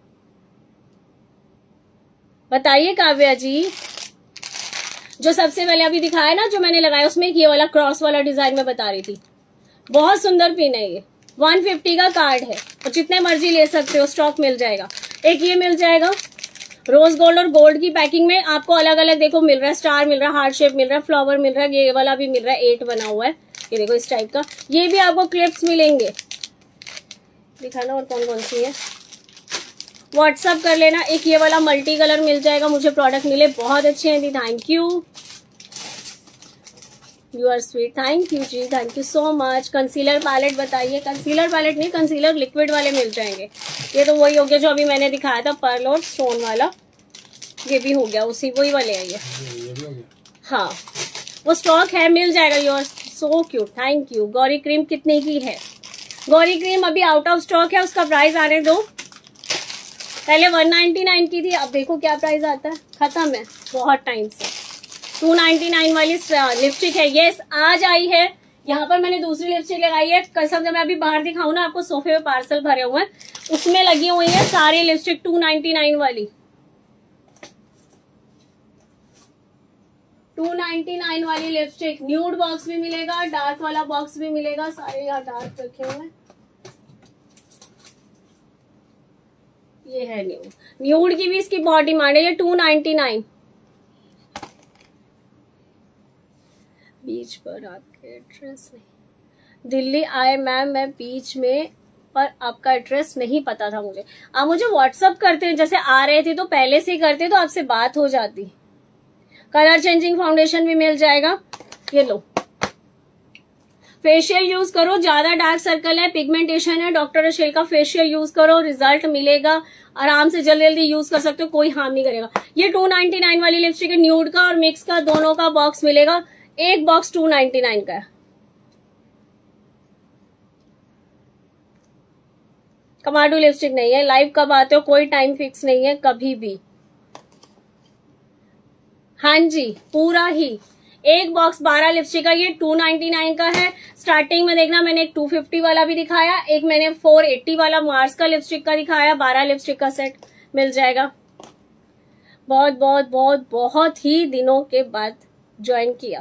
Speaker 1: बताइए काव्या जी। जो सबसे पहले अभी दिखाया ना, जो मैंने लगाया उसमें ये वाला क्रॉस वाला डिजाइन में बता रही थी, बहुत सुंदर पिन है ये। वन फिफ्टी का कार्ड है और जितने मर्जी ले सकते हो, स्टॉक मिल जाएगा। एक ये मिल जाएगा रोज गोल्ड, और गोल्ड की पैकिंग में आपको अलग अलग देखो मिल रहा है। स्टार मिल रहा है, हार्ट शेप मिल रहा है, फ्लावर मिल रहा है, ये वाला भी मिल रहा है, एट बना हुआ है। ये देखो इस टाइप का। ये भी आपको क्लिप्स मिलेंगे। दिखाना और कौन कौन सी है, व्हाट्सअप कर लेना। एक ये वाला मल्टी कलर मिल जाएगा, मुझे प्रोडक्ट मिले बहुत अच्छे हैं दी, thank you. You are sweet, thank you जी, thank you so much. Concealer palette बताइए। कंसीलर पैलेट नहीं, कंसीलर लिक्विड वाले मिल जाएंगे। ये तो वही हो गया जो अभी मैंने दिखाया था, पर्ल और स्टोन वाला। ये भी हो गया, उसी वही वाले है ये, ये भी हो गया। हाँ वो स्टॉक है, मिल जाएगा। You are so cute, thank you. Gauri cream कितने की है? गौरी क्रीम अभी आउट ऑफ स्टॉक है, उसका प्राइस आने दो। पहले वन नाइनटी नाइन की थी, अब देखो क्या प्राइस आता है, खत्म है बहुत टाइम से। टू नाइनटी नाइन वाली लिपस्टिक है। यस आज आई है। यहाँ पर मैंने दूसरी लिपस्टिक लगाई है, कसम जब मैं अभी बाहर दिखाऊं ना आपको, सोफे पे पार्सल भरे हुए हैं, उसमें लगी हुई है सारी लिपस्टिक टू नाइनटी नाइन वाली। टू नाइनटी नाइन वाली लिपस्टिक। न्यूड बॉक्स भी मिलेगा, डार्क वाला बॉक्स भी मिलेगा, सारे यहाँ डार्क रखे हुए हैं। ये है न्यूड। न्यूड की भी इसकी बहुत डिमांड है। ये टू नाइनटी नाइन। बीच पर आपके एड्रेस नहीं, दिल्ली आए मैम, मैं बीच में, पर आपका एड्रेस नहीं पता था मुझे। आप मुझे व्हाट्सअप करते हैं, जैसे आ रहे थे तो पहले से ही करते तो आपसे बात हो जाती। कलर चेंजिंग फाउंडेशन भी मिल जाएगा। ये लो, फेशियल यूज करो, ज्यादा डार्क सर्कल है, पिगमेंटेशन है, डॉक्टर रशेल का फेशियल यूज करो, रिजल्ट मिलेगा। आराम से जल्दी जल्दी यूज कर सकते हो, कोई हार्म नहीं करेगा। ये टू नाइनटी नाइन वाली लिपस्टिक है, न्यूड का और मिक्स का दोनों का बॉक्स मिलेगा। एक बॉक्स टू नाइनटी नाइन का है। कमाडू लिपस्टिक नहीं है। लाइव कब आते हो? कोई टाइम फिक्स नहीं है, कभी भी। हाँ जी, पूरा ही एक बॉक्स बारह लिपस्टिक का। ये टू नाइनटी नाइन का है। स्टार्टिंग में देखना मैंने एक टू फिफ्टी वाला भी दिखाया, एक मैंने फोर एट्टी वाला मार्स का लिपस्टिक का दिखाया। बारह लिपस्टिक का सेट मिल जाएगा। बहुत बहुत बहुत बहुत ही दिनों के बाद ज्वाइन किया।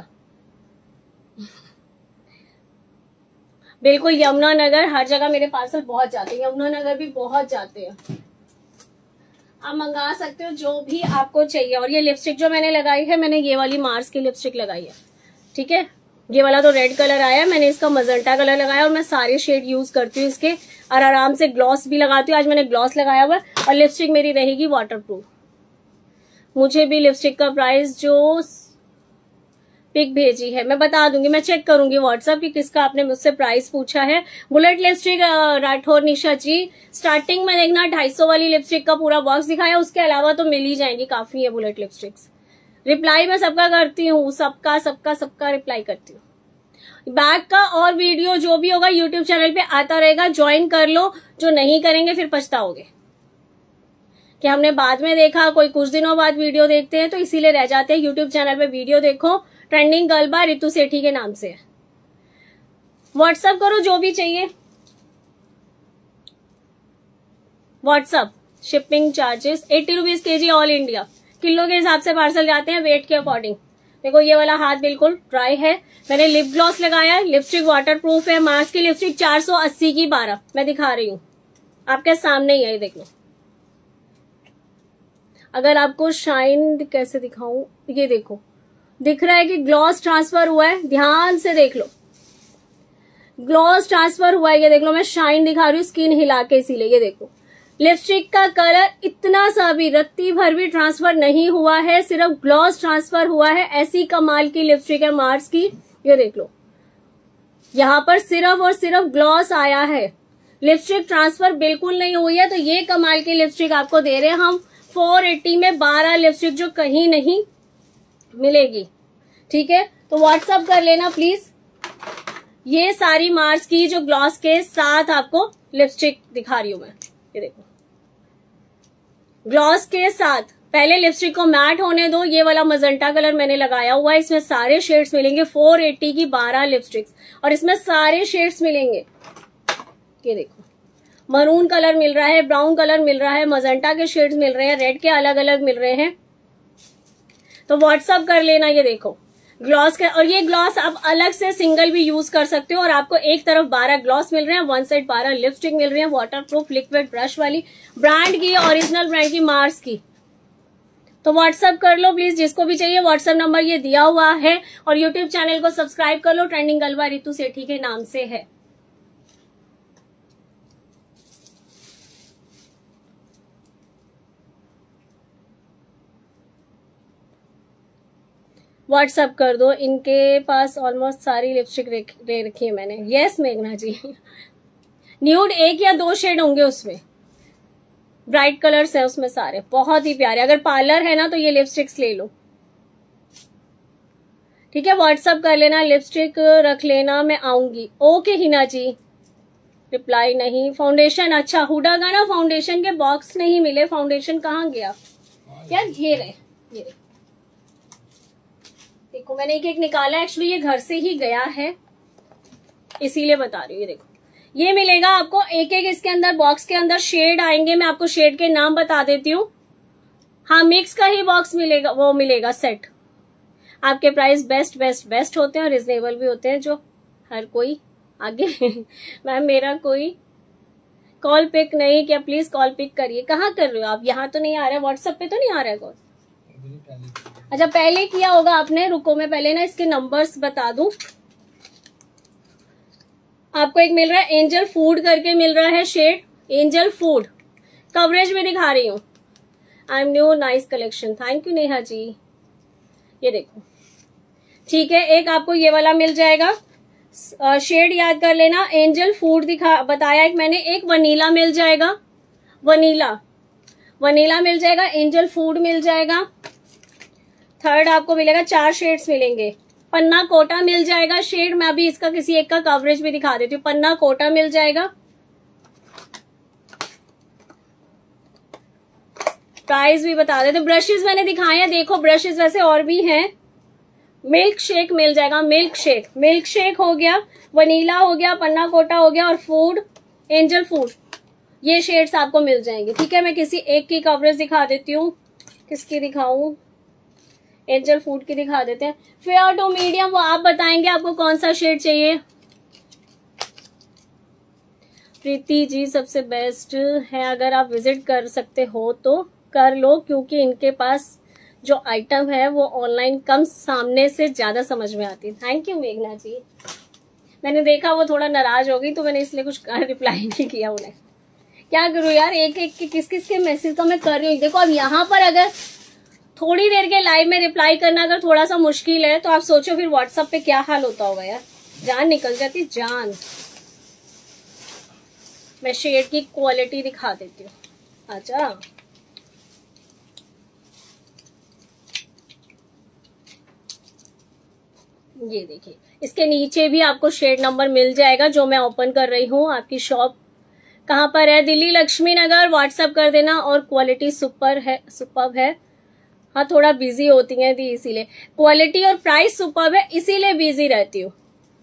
Speaker 1: बिल्कुल, यमुनानगर हर जगह मेरे पार्सल बहुत जाते हैं। यमुनानगर भी बहुत जाते हैं। आप मंगा सकते हो जो भी आपको चाहिए। और ये लिपस्टिक जो मैंने लगाई है, मैंने ये वाली मार्स की लिपस्टिक लगाई है। ठीक है, ये वाला तो रेड कलर आया, मैंने इसका मजेंटा कलर लगाया। और मैं सारे शेड यूज करती हूँ इसके, और आराम से ग्लॉस भी लगाती हूँ। आज मैंने ग्लॉस लगाया हुआ और लिपस्टिक मेरी रहेगी वाटरप्रूफ। मुझे भी लिपस्टिक का प्राइस जो पिक भेजी है मैं बता दूंगी, मैं चेक करूंगी व्हाट्सएप की किसका आपने मुझसे प्राइस पूछा है। Bullet lipstick Rathore Nisha ji, starting में देखना ढाई सौ वाली लिपस्टिक का पूरा बॉक्स दिखाया, उसके अलावा तो मिल ही जाएंगी, काफी है बुलेट लिपस्टिक्स। रिप्लाई मैं सबका करती हूँ, सबका सबका सबका रिप्लाई करती हूँ। बैग का और वीडियो जो भी होगा यूट्यूब चैनल पे आता रहेगा, ज्वाइन कर लो। जो नहीं करेंगे फिर पछताओगे कि हमने बाद में देखा, कोई कुछ दिनों बाद वीडियो देखते हैं तो इसीलिए रह जाते हैं। यूट्यूब चैनल पे वीडियो देखो, trending girl by Ritu Sethi के नाम से है। व्हाट्सअप करो जो भी चाहिए। WhatsApp shipping charges eighty rupees के जी ऑल इंडिया। किलो के हिसाब से पार्सल जाते हैं, वेट के अकॉर्डिंग। देखो ये वाला हाथ बिल्कुल ड्राई है। मैंने लिप ग्लॉस लगाया, लिपस्टिक वाटर प्रूफ है। मार्स की लिपस्टिक चार सौ अस्सी की बारह मैं दिखा रही हूँ, आपके सामने ही है, ये देख लो। अगर आपको शाइन कैसे दिखाऊं, ये देखो, दिख रहा है कि ग्लॉस ट्रांसफर हुआ है, ध्यान से देख लो, ग्लॉस ट्रांसफर हुआ है। ये देख लो, मैं शाइन दिखा रही हूँ स्किन हिला के, इसीलिए ये देखो। लिपस्टिक का कलर इतना सा भी रत्ती भर भी ट्रांसफर नहीं हुआ है, सिर्फ ग्लॉस ट्रांसफर हुआ है। ऐसी कमाल की लिपस्टिक है मार्स की, ये देख लो। यहाँ पर सिर्फ और सिर्फ ग्लॉस आया है, लिपस्टिक ट्रांसफर बिल्कुल नहीं हुई है। तो ये कमाल की लिपस्टिक आपको दे रहे हैं हम फोर एट्टी में, बारह लिपस्टिक जो कहीं नहीं मिलेगी। ठीक है, तो व्हाट्सअप कर लेना प्लीज। ये सारी मार्स की जो ग्लॉस के साथ आपको लिपस्टिक दिखा रही हूं मैं, ये देखो, ग्लॉस के साथ। पहले लिपस्टिक को मैट होने दो। ये वाला मजेंटा कलर मैंने लगाया हुआ है, इसमें सारे शेड्स मिलेंगे। फोर एट्टी की बारह लिपस्टिक्स और इसमें सारे शेड्स मिलेंगे। ये देखो, मरून कलर मिल रहा है, ब्राउन कलर मिल रहा है, मजेंटा के शेड्स मिल रहे हैं, रेड के अलग अलग मिल रहे हैं। तो व्हाट्सअप कर लेना। ये देखो ग्लॉस का, और ये ग्लॉस आप अलग से सिंगल भी यूज कर सकते हो। और आपको एक तरफ बारह ग्लॉस मिल रहे हैं, वन साइड बारह लिपस्टिक मिल रही है, वाटरप्रूफ लिक्विड ब्रश वाली, ब्रांड की, ओरिजिनल ब्रांड की, मार्स की। तो व्हाट्सअप कर लो प्लीज, जिसको भी चाहिए। व्हाट्सअप नंबर ये दिया हुआ है। और यूट्यूब चैनल को सब्सक्राइब कर लो, trending girl by Ritu Sethi के नाम से है। व्हाट्सअप कर दो, इनके पास ऑलमोस्ट सारी लिपस्टिक ले रखी है मैंने। यस मेघना जी, न्यूड एक या दो शेड होंगे उसमें, ब्राइट कलर्स है उसमें सारे, बहुत ही प्यारे। अगर पार्लर है ना तो ये लिपस्टिक्स ले लो। ठीक है, व्हाट्सअप कर लेना, लिपस्टिक रख लेना, मैं आऊंगी। ओके हिना जी, रिप्लाई नहीं। फाउंडेशन, अच्छा हुडा का ना फाउंडेशन के बॉक्स नहीं मिले। फाउंडेशन कहाँ गया यार? ये रहे, ये रहे, देखो मैंने एक एक निकाला। एक्चुअली ये घर से ही गया है, इसीलिए बता रही हूँ। ये देखो, ये मिलेगा आपको एक एक, इसके अंदर बॉक्स के अंदर शेड आएंगे। मैं आपको शेड के नाम बता देती हूँ। हाँ, मिक्स का ही बॉक्स मिलेगा, वो मिलेगा सेट। आपके प्राइस बेस्ट बेस्ट बेस्ट होते हैं, रिजनेबल भी होते हैं, जो हर कोई आगे मैम मेरा कोई कॉल पिक नहीं किया, प्लीज कॉल पिक करिए। कहाँ कर रहे हो आप? यहाँ तो नहीं आ रहा है, व्हाट्सएप पे तो नहीं आ रहा है कॉल। अच्छा पहले किया होगा आपने, रुको मैं पहले ना इसके नंबर्स बता दूं। आपको एक मिल रहा है एंजल फूड करके मिल रहा है शेड, एंजल फूड, कवरेज में दिखा रही हूँ। I am new, nice collection, thank you Neha ji. ये देखो ठीक है, एक आपको ये वाला मिल जाएगा, शेड याद कर लेना, एंजल फूड दिखा बताया एक मैंने। एक वनीला मिल जाएगा, वनीला वनीला मिल जाएगा, एंजल फूड मिल जाएगा। थर्ड आपको मिलेगा, चार शेड्स मिलेंगे। पन्ना कोटा मिल जाएगा शेड, मैं अभी इसका किसी एक का कवरेज भी दिखा देती हूँ। पन्ना कोटा मिल जाएगा, प्राइस भी बता देते। ब्रशेस मैंने दिखाए हैं, देखो ब्रशेस वैसे और भी हैं। मिल्क शेक मिल जाएगा, मिल्क शेक, मिल्क शेक हो गया, वनीला हो गया, पन्ना कोटा हो गया और फूड, एंजल फूड, ये शेड्स आपको मिल जाएंगे। ठीक है, मैं किसी एक की कवरेज दिखा देती हूँ। किसकी दिखाऊं? एंजल फूड की दिखा देते हैं। फेयर टू मीडियम, वो आप बताएंगे आपको कौन सा शेड चाहिए। प्रीति जी सबसे बेस्ट है, अगर आप विजिट कर सकते हो तो कर लो, क्योंकि इनके पास जो आइटम है वो ऑनलाइन कम, सामने से ज्यादा समझ में आती है। थैंक यू मेघना जी। मैंने देखा वो थोड़ा नाराज हो गई तो मैंने इसलिए कुछ रिप्लाई नहीं किया उन्हें। क्या करूं यार, एक एक के किस किस के मैसेज तो मैं कर रही हूँ। देखो अब यहाँ पर अगर थोड़ी देर के लाइव में रिप्लाई करना अगर थोड़ा सा मुश्किल है तो आप सोचो फिर व्हाट्सएप पे क्या हाल होता होगा यार, जान निकल जाती जान। मैं शेड की क्वालिटी दिखा देती हूँ। अच्छा ये देखिए, इसके नीचे भी आपको शेड नंबर मिल जाएगा जो मैं ओपन कर रही हूँ। आपकी शॉप कहाँ पर है? दिल्ली लक्ष्मी नगर, व्हाट्सएप कर देना। और क्वालिटी सुपर है, सुपर है। हाँ थोड़ा बिजी होती हैं दी, इसीलिए क्वालिटी और प्राइस सुपर है, इसीलिए बिजी रहती हूँ।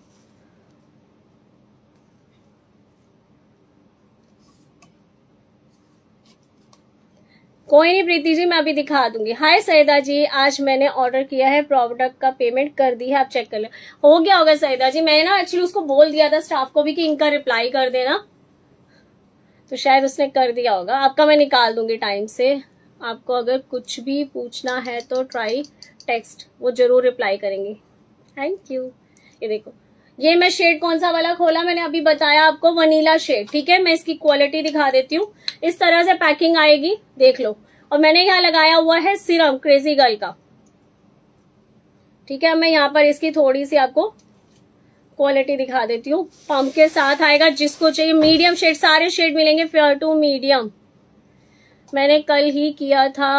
Speaker 1: कोई नहीं प्रीति जी, मैं अभी दिखा दूंगी। हाय सैदा जी, आज मैंने ऑर्डर किया है, प्रोडक्ट का पेमेंट कर दी है, आप चेक कर ले। हो गया होगा सैदा जी, मैंने ना एक्चुअली उसको बोल दिया था स्टाफ को भी कि इनका रिप्लाई कर देना, तो शायद उसने कर दिया होगा। आपका मैं निकाल दूंगी टाइम से। आपको अगर कुछ भी पूछना है तो ट्राई टेक्स्ट, वो जरूर रिप्लाई करेंगे। Thank you. ये देखो, ये मैं शेड कौन सा वाला खोला, मैंने अभी बताया आपको, वनीला शेड। ठीक है, मैं इसकी क्वालिटी दिखा देती हूँ। इस तरह से पैकिंग आएगी, देख लो। और मैंने यहाँ लगाया हुआ है सीरम क्रेजी गर्ल का। ठीक है, मैं यहाँ पर इसकी थोड़ी सी आपको क्वालिटी दिखा देती हूँ। पंप के साथ आएगा, जिसको चाहिए मीडियम शेड, सारे शेड मिलेंगे फेयर टू मीडियम। मैंने कल ही किया था,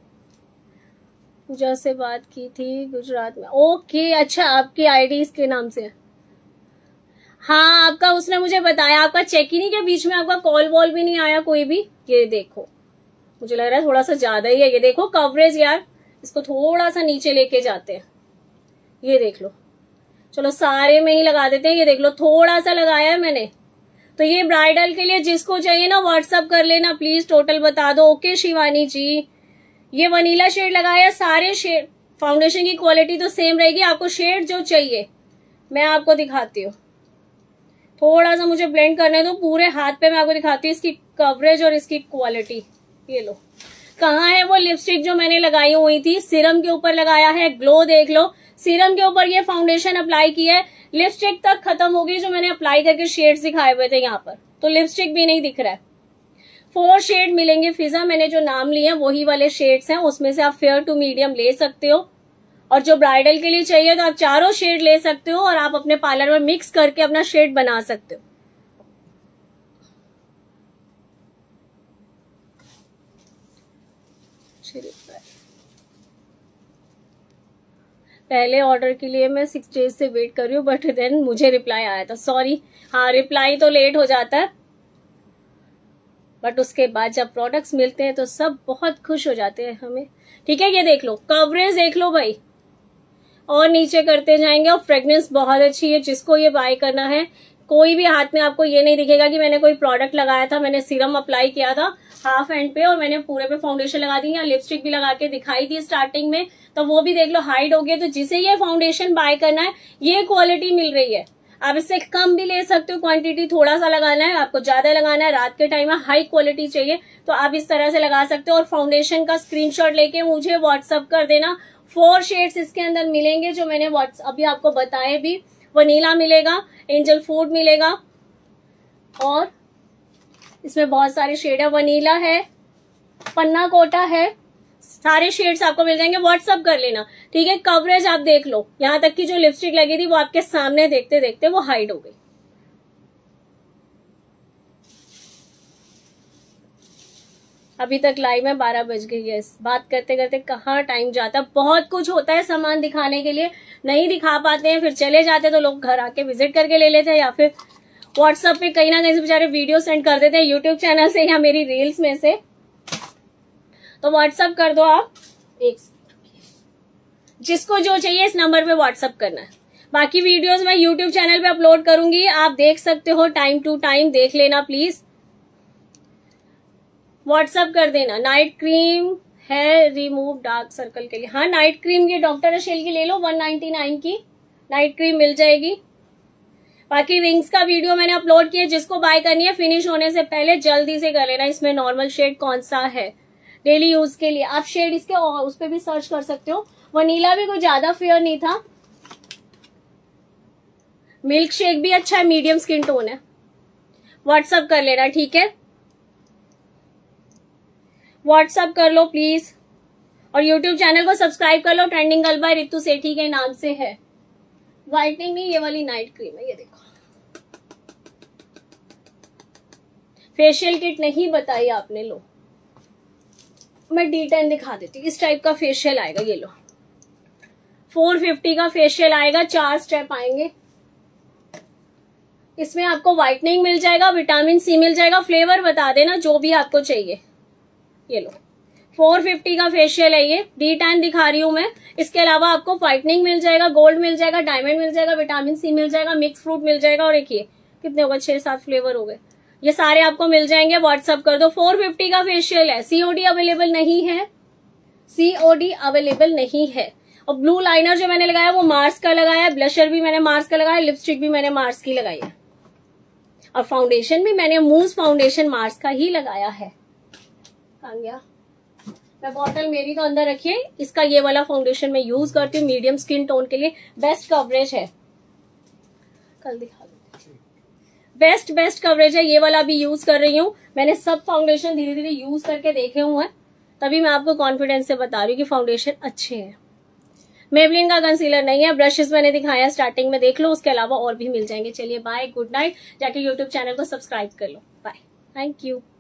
Speaker 1: पूजा से बात की थी गुजरात में। ओके अच्छा, आपकी आईडी इसके नाम से है। हाँ आपका उसने मुझे बताया, आपका चेक ही नहीं किया, बीच में आपका कॉल वॉल भी नहीं आया कोई भी। ये देखो, मुझे लग रहा है थोड़ा सा ज्यादा ही है। ये देखो कवरेज यार, इसको थोड़ा सा नीचे लेके जाते हैं। ये देख लो, चलो सारे में ही लगा देते हैं। ये देख लो, थोड़ा सा लगाया है मैंने। तो ये ब्राइडल के लिए जिसको चाहिए ना व्हाट्सअप कर लेना प्लीज, टोटल बता दो। ओके शिवानी जी, ये वनीला शेड लगाया, सारे शेड फाउंडेशन की क्वालिटी तो सेम रहेगी। आपको शेड जो चाहिए मैं आपको दिखाती हूँ। थोड़ा सा मुझे ब्लेंड करने दो, पूरे हाथ पे मैं आपको दिखाती हूँ इसकी कवरेज और इसकी क्वालिटी। ये लो, कहाँ है वो लिपस्टिक जो मैंने लगाई हुई थी, सीरम के ऊपर लगाया है, ग्लो देख लो। सीरम के ऊपर ये फाउंडेशन अप्लाई किया है, लिपस्टिक तक खत्म हो गई जो मैंने अप्लाई करके शेड्स दिखाए हुए थे यहाँ पर, तो लिपस्टिक भी नहीं दिख रहा है। फोर शेड मिलेंगे फिजा, मैंने जो नाम लिए हैं वही वाले शेड्स हैं, उसमें से आप फेयर टू मीडियम ले सकते हो। और जो ब्राइडल के लिए चाहिए तो आप चारों शेड ले सकते हो और आप अपने पार्लर में मिक्स करके अपना शेड बना सकते हो। पहले ऑर्डर के लिए मैं सिक्स डेज से वेट कर रही हूँ, बट देन मुझे रिप्लाई आया था, सॉरी। हाँ रिप्लाई तो लेट हो जाता है, बट उसके बाद जब प्रोडक्ट्स मिलते हैं तो सब बहुत खुश हो जाते हैं हमें। ठीक है, ये देख लो कवरेज देख लो भाई, और नीचे करते जाएंगे। और फ्रेग्रेंस बहुत अच्छी है, जिसको ये बाय करना है कोई भी हाथ में आपको ये नहीं दिखेगा कि मैंने कोई प्रोडक्ट लगाया था। मैंने सीरम अप्लाई किया था हाफ एंड पे और मैंने पूरे पे फाउंडेशन लगा दी, या लिपस्टिक भी लगा के दिखाई थी स्टार्टिंग में, तो वो भी देख लो हाइड हो गया। तो जिसे ये फाउंडेशन बाय करना है ये क्वालिटी मिल रही है। आप इससे कम भी ले सकते हो, क्वांटिटी थोड़ा सा लगाना है, आपको ज्यादा लगाना है, रात के टाइम में हाई क्वालिटी चाहिए तो आप इस तरह से लगा सकते हो। और फाउंडेशन का स्क्रीनशॉट लेके मुझे व्हाट्सअप कर देना। फोर शेड्स इसके अंदर मिलेंगे जो मैंने व्हाट्स अभी आपको बताए भी। वनीला मिलेगा, एंजल फूड मिलेगा और इसमें बहुत सारे शेड है। वनीला है, पन्ना कोटा है, सारे शेड्स आपको मिल जाएंगे। व्हाट्सअप कर लेना, ठीक है। कवरेज आप देख लो, यहां तक की जो लिपस्टिक लगी थी वो आपके सामने देखते देखते वो हाइड हो गई। अभी तक लाइव में बारह बज गई है। बात करते करते कहाँ टाइम जाता है। बहुत कुछ होता है सामान दिखाने के लिए, नहीं दिखा पाते हैं, फिर चले जाते तो लोग घर आके विजिट करके ले लेते हैं या फिर व्हाट्सएप पे कहीं ना कहीं से बेचारे वीडियो सेंड कर देते हैं, यूट्यूब चैनल से या मेरी रील्स में से। तो व्हाट्सएप कर दो आप, एक जिसको जो चाहिए इस नंबर पे व्हाट्सएप करना है। बाकी वीडियोस मैं यूट्यूब चैनल पे अपलोड करूंगी, आप देख सकते हो, टाइम टू टाइम देख लेना प्लीज। व्हाट्सएप कर देना। नाइट क्रीम है रिमूव डार्क सर्कल के लिए, हाँ नाइट क्रीम की डॉक्टर अशेल की ले लो, वन नाइनटी नाइन की नाइट क्रीम मिल जाएगी। बाकी विंग्स का वीडियो मैंने अपलोड किया, जिसको बाय करनी है फिनिश होने से पहले जल्दी से कर लेना। इसमें नॉर्मल शेड कौन सा है डेली यूज के लिए, आप शेड इसके उस पर भी सर्च कर सकते हो। वनीला भी कोई ज्यादा फेयर नहीं था, मिल्क शेक भी अच्छा है, मीडियम स्किन टोन है। व्हाट्सअप कर लेना, ठीक है, व्हाट्सअप कर लो प्लीज। और यूट्यूब चैनल को सब्सक्राइब कर लो, trending girl by Ritu Sethi के नाम से है। व्हाइटनिंग नहीं, ये वाली नाइट क्रीम है, ये देखो। फेशियल किट नहीं बताई आपने, लो मैं डी टेन दिखा देती हूँ। इस टाइप का फेशियल आएगा, ये लो फोर फिफ्टी का फेशियल आएगा, चार स्टेप आएंगे। इसमें आपको व्हाइटनिंग मिल जाएगा, विटामिन सी मिल जाएगा, फ्लेवर बता देना जो भी आपको चाहिए। ये लो फोर फिफ्टी का फेशियल है ये, डी टेन दिखा रही हूं मैं। इसके अलावा आपको व्हाइटनिंग मिल जाएगा, गोल्ड मिल जाएगा, डायमंड मिल जाएगा, विटामिन सी मिल जाएगा, मिक्स फ्रूट मिल जाएगा और एक ये कितने हो गए, छह सात फ्लेवर हो गए, ये सारे आपको मिल जाएंगे। व्हाट्सअप कर दो। फोर फिफ्टी का फेशियल है, सीओडी अवेलेबल नहीं है, सीओडी अवेलेबल नहीं है। और ब्लू लाइनर जो मैंने लगाया वो मार्स का लगाया, ब्लशर भी मैंने मार्स का लगाया, लिपस्टिक भी मैंने मार्स की लगाई है और फाउंडेशन भी मैंने मूज फाउंडेशन मार्स का ही लगाया है। कहाँ गया मैं बॉटल, मेरी तो अंदर रखिए। इसका ये वाला फाउंडेशन मैं यूज करती हूँ, मीडियम स्किन टोन के लिए बेस्ट कवरेज है। कल दिखा दो, बेस्ट बेस्ट कवरेज है, ये वाला भी यूज कर रही हूँ। मैंने सब फाउंडेशन धीरे धीरे यूज करके देखे हुए हैं, तभी मैं आपको कॉन्फिडेंस से बता रही हूँ कि फाउंडेशन अच्छे हैं। मेबलिन का कंसीलर नहीं है, ब्रशेस मैंने दिखाया स्टार्टिंग में, देख लो, उसके अलावा और भी मिल जाएंगे। चलिए बाय, गुड नाइट, जाके यूट्यूब चैनल को सब्सक्राइब कर लो, बाय, थैंक यू।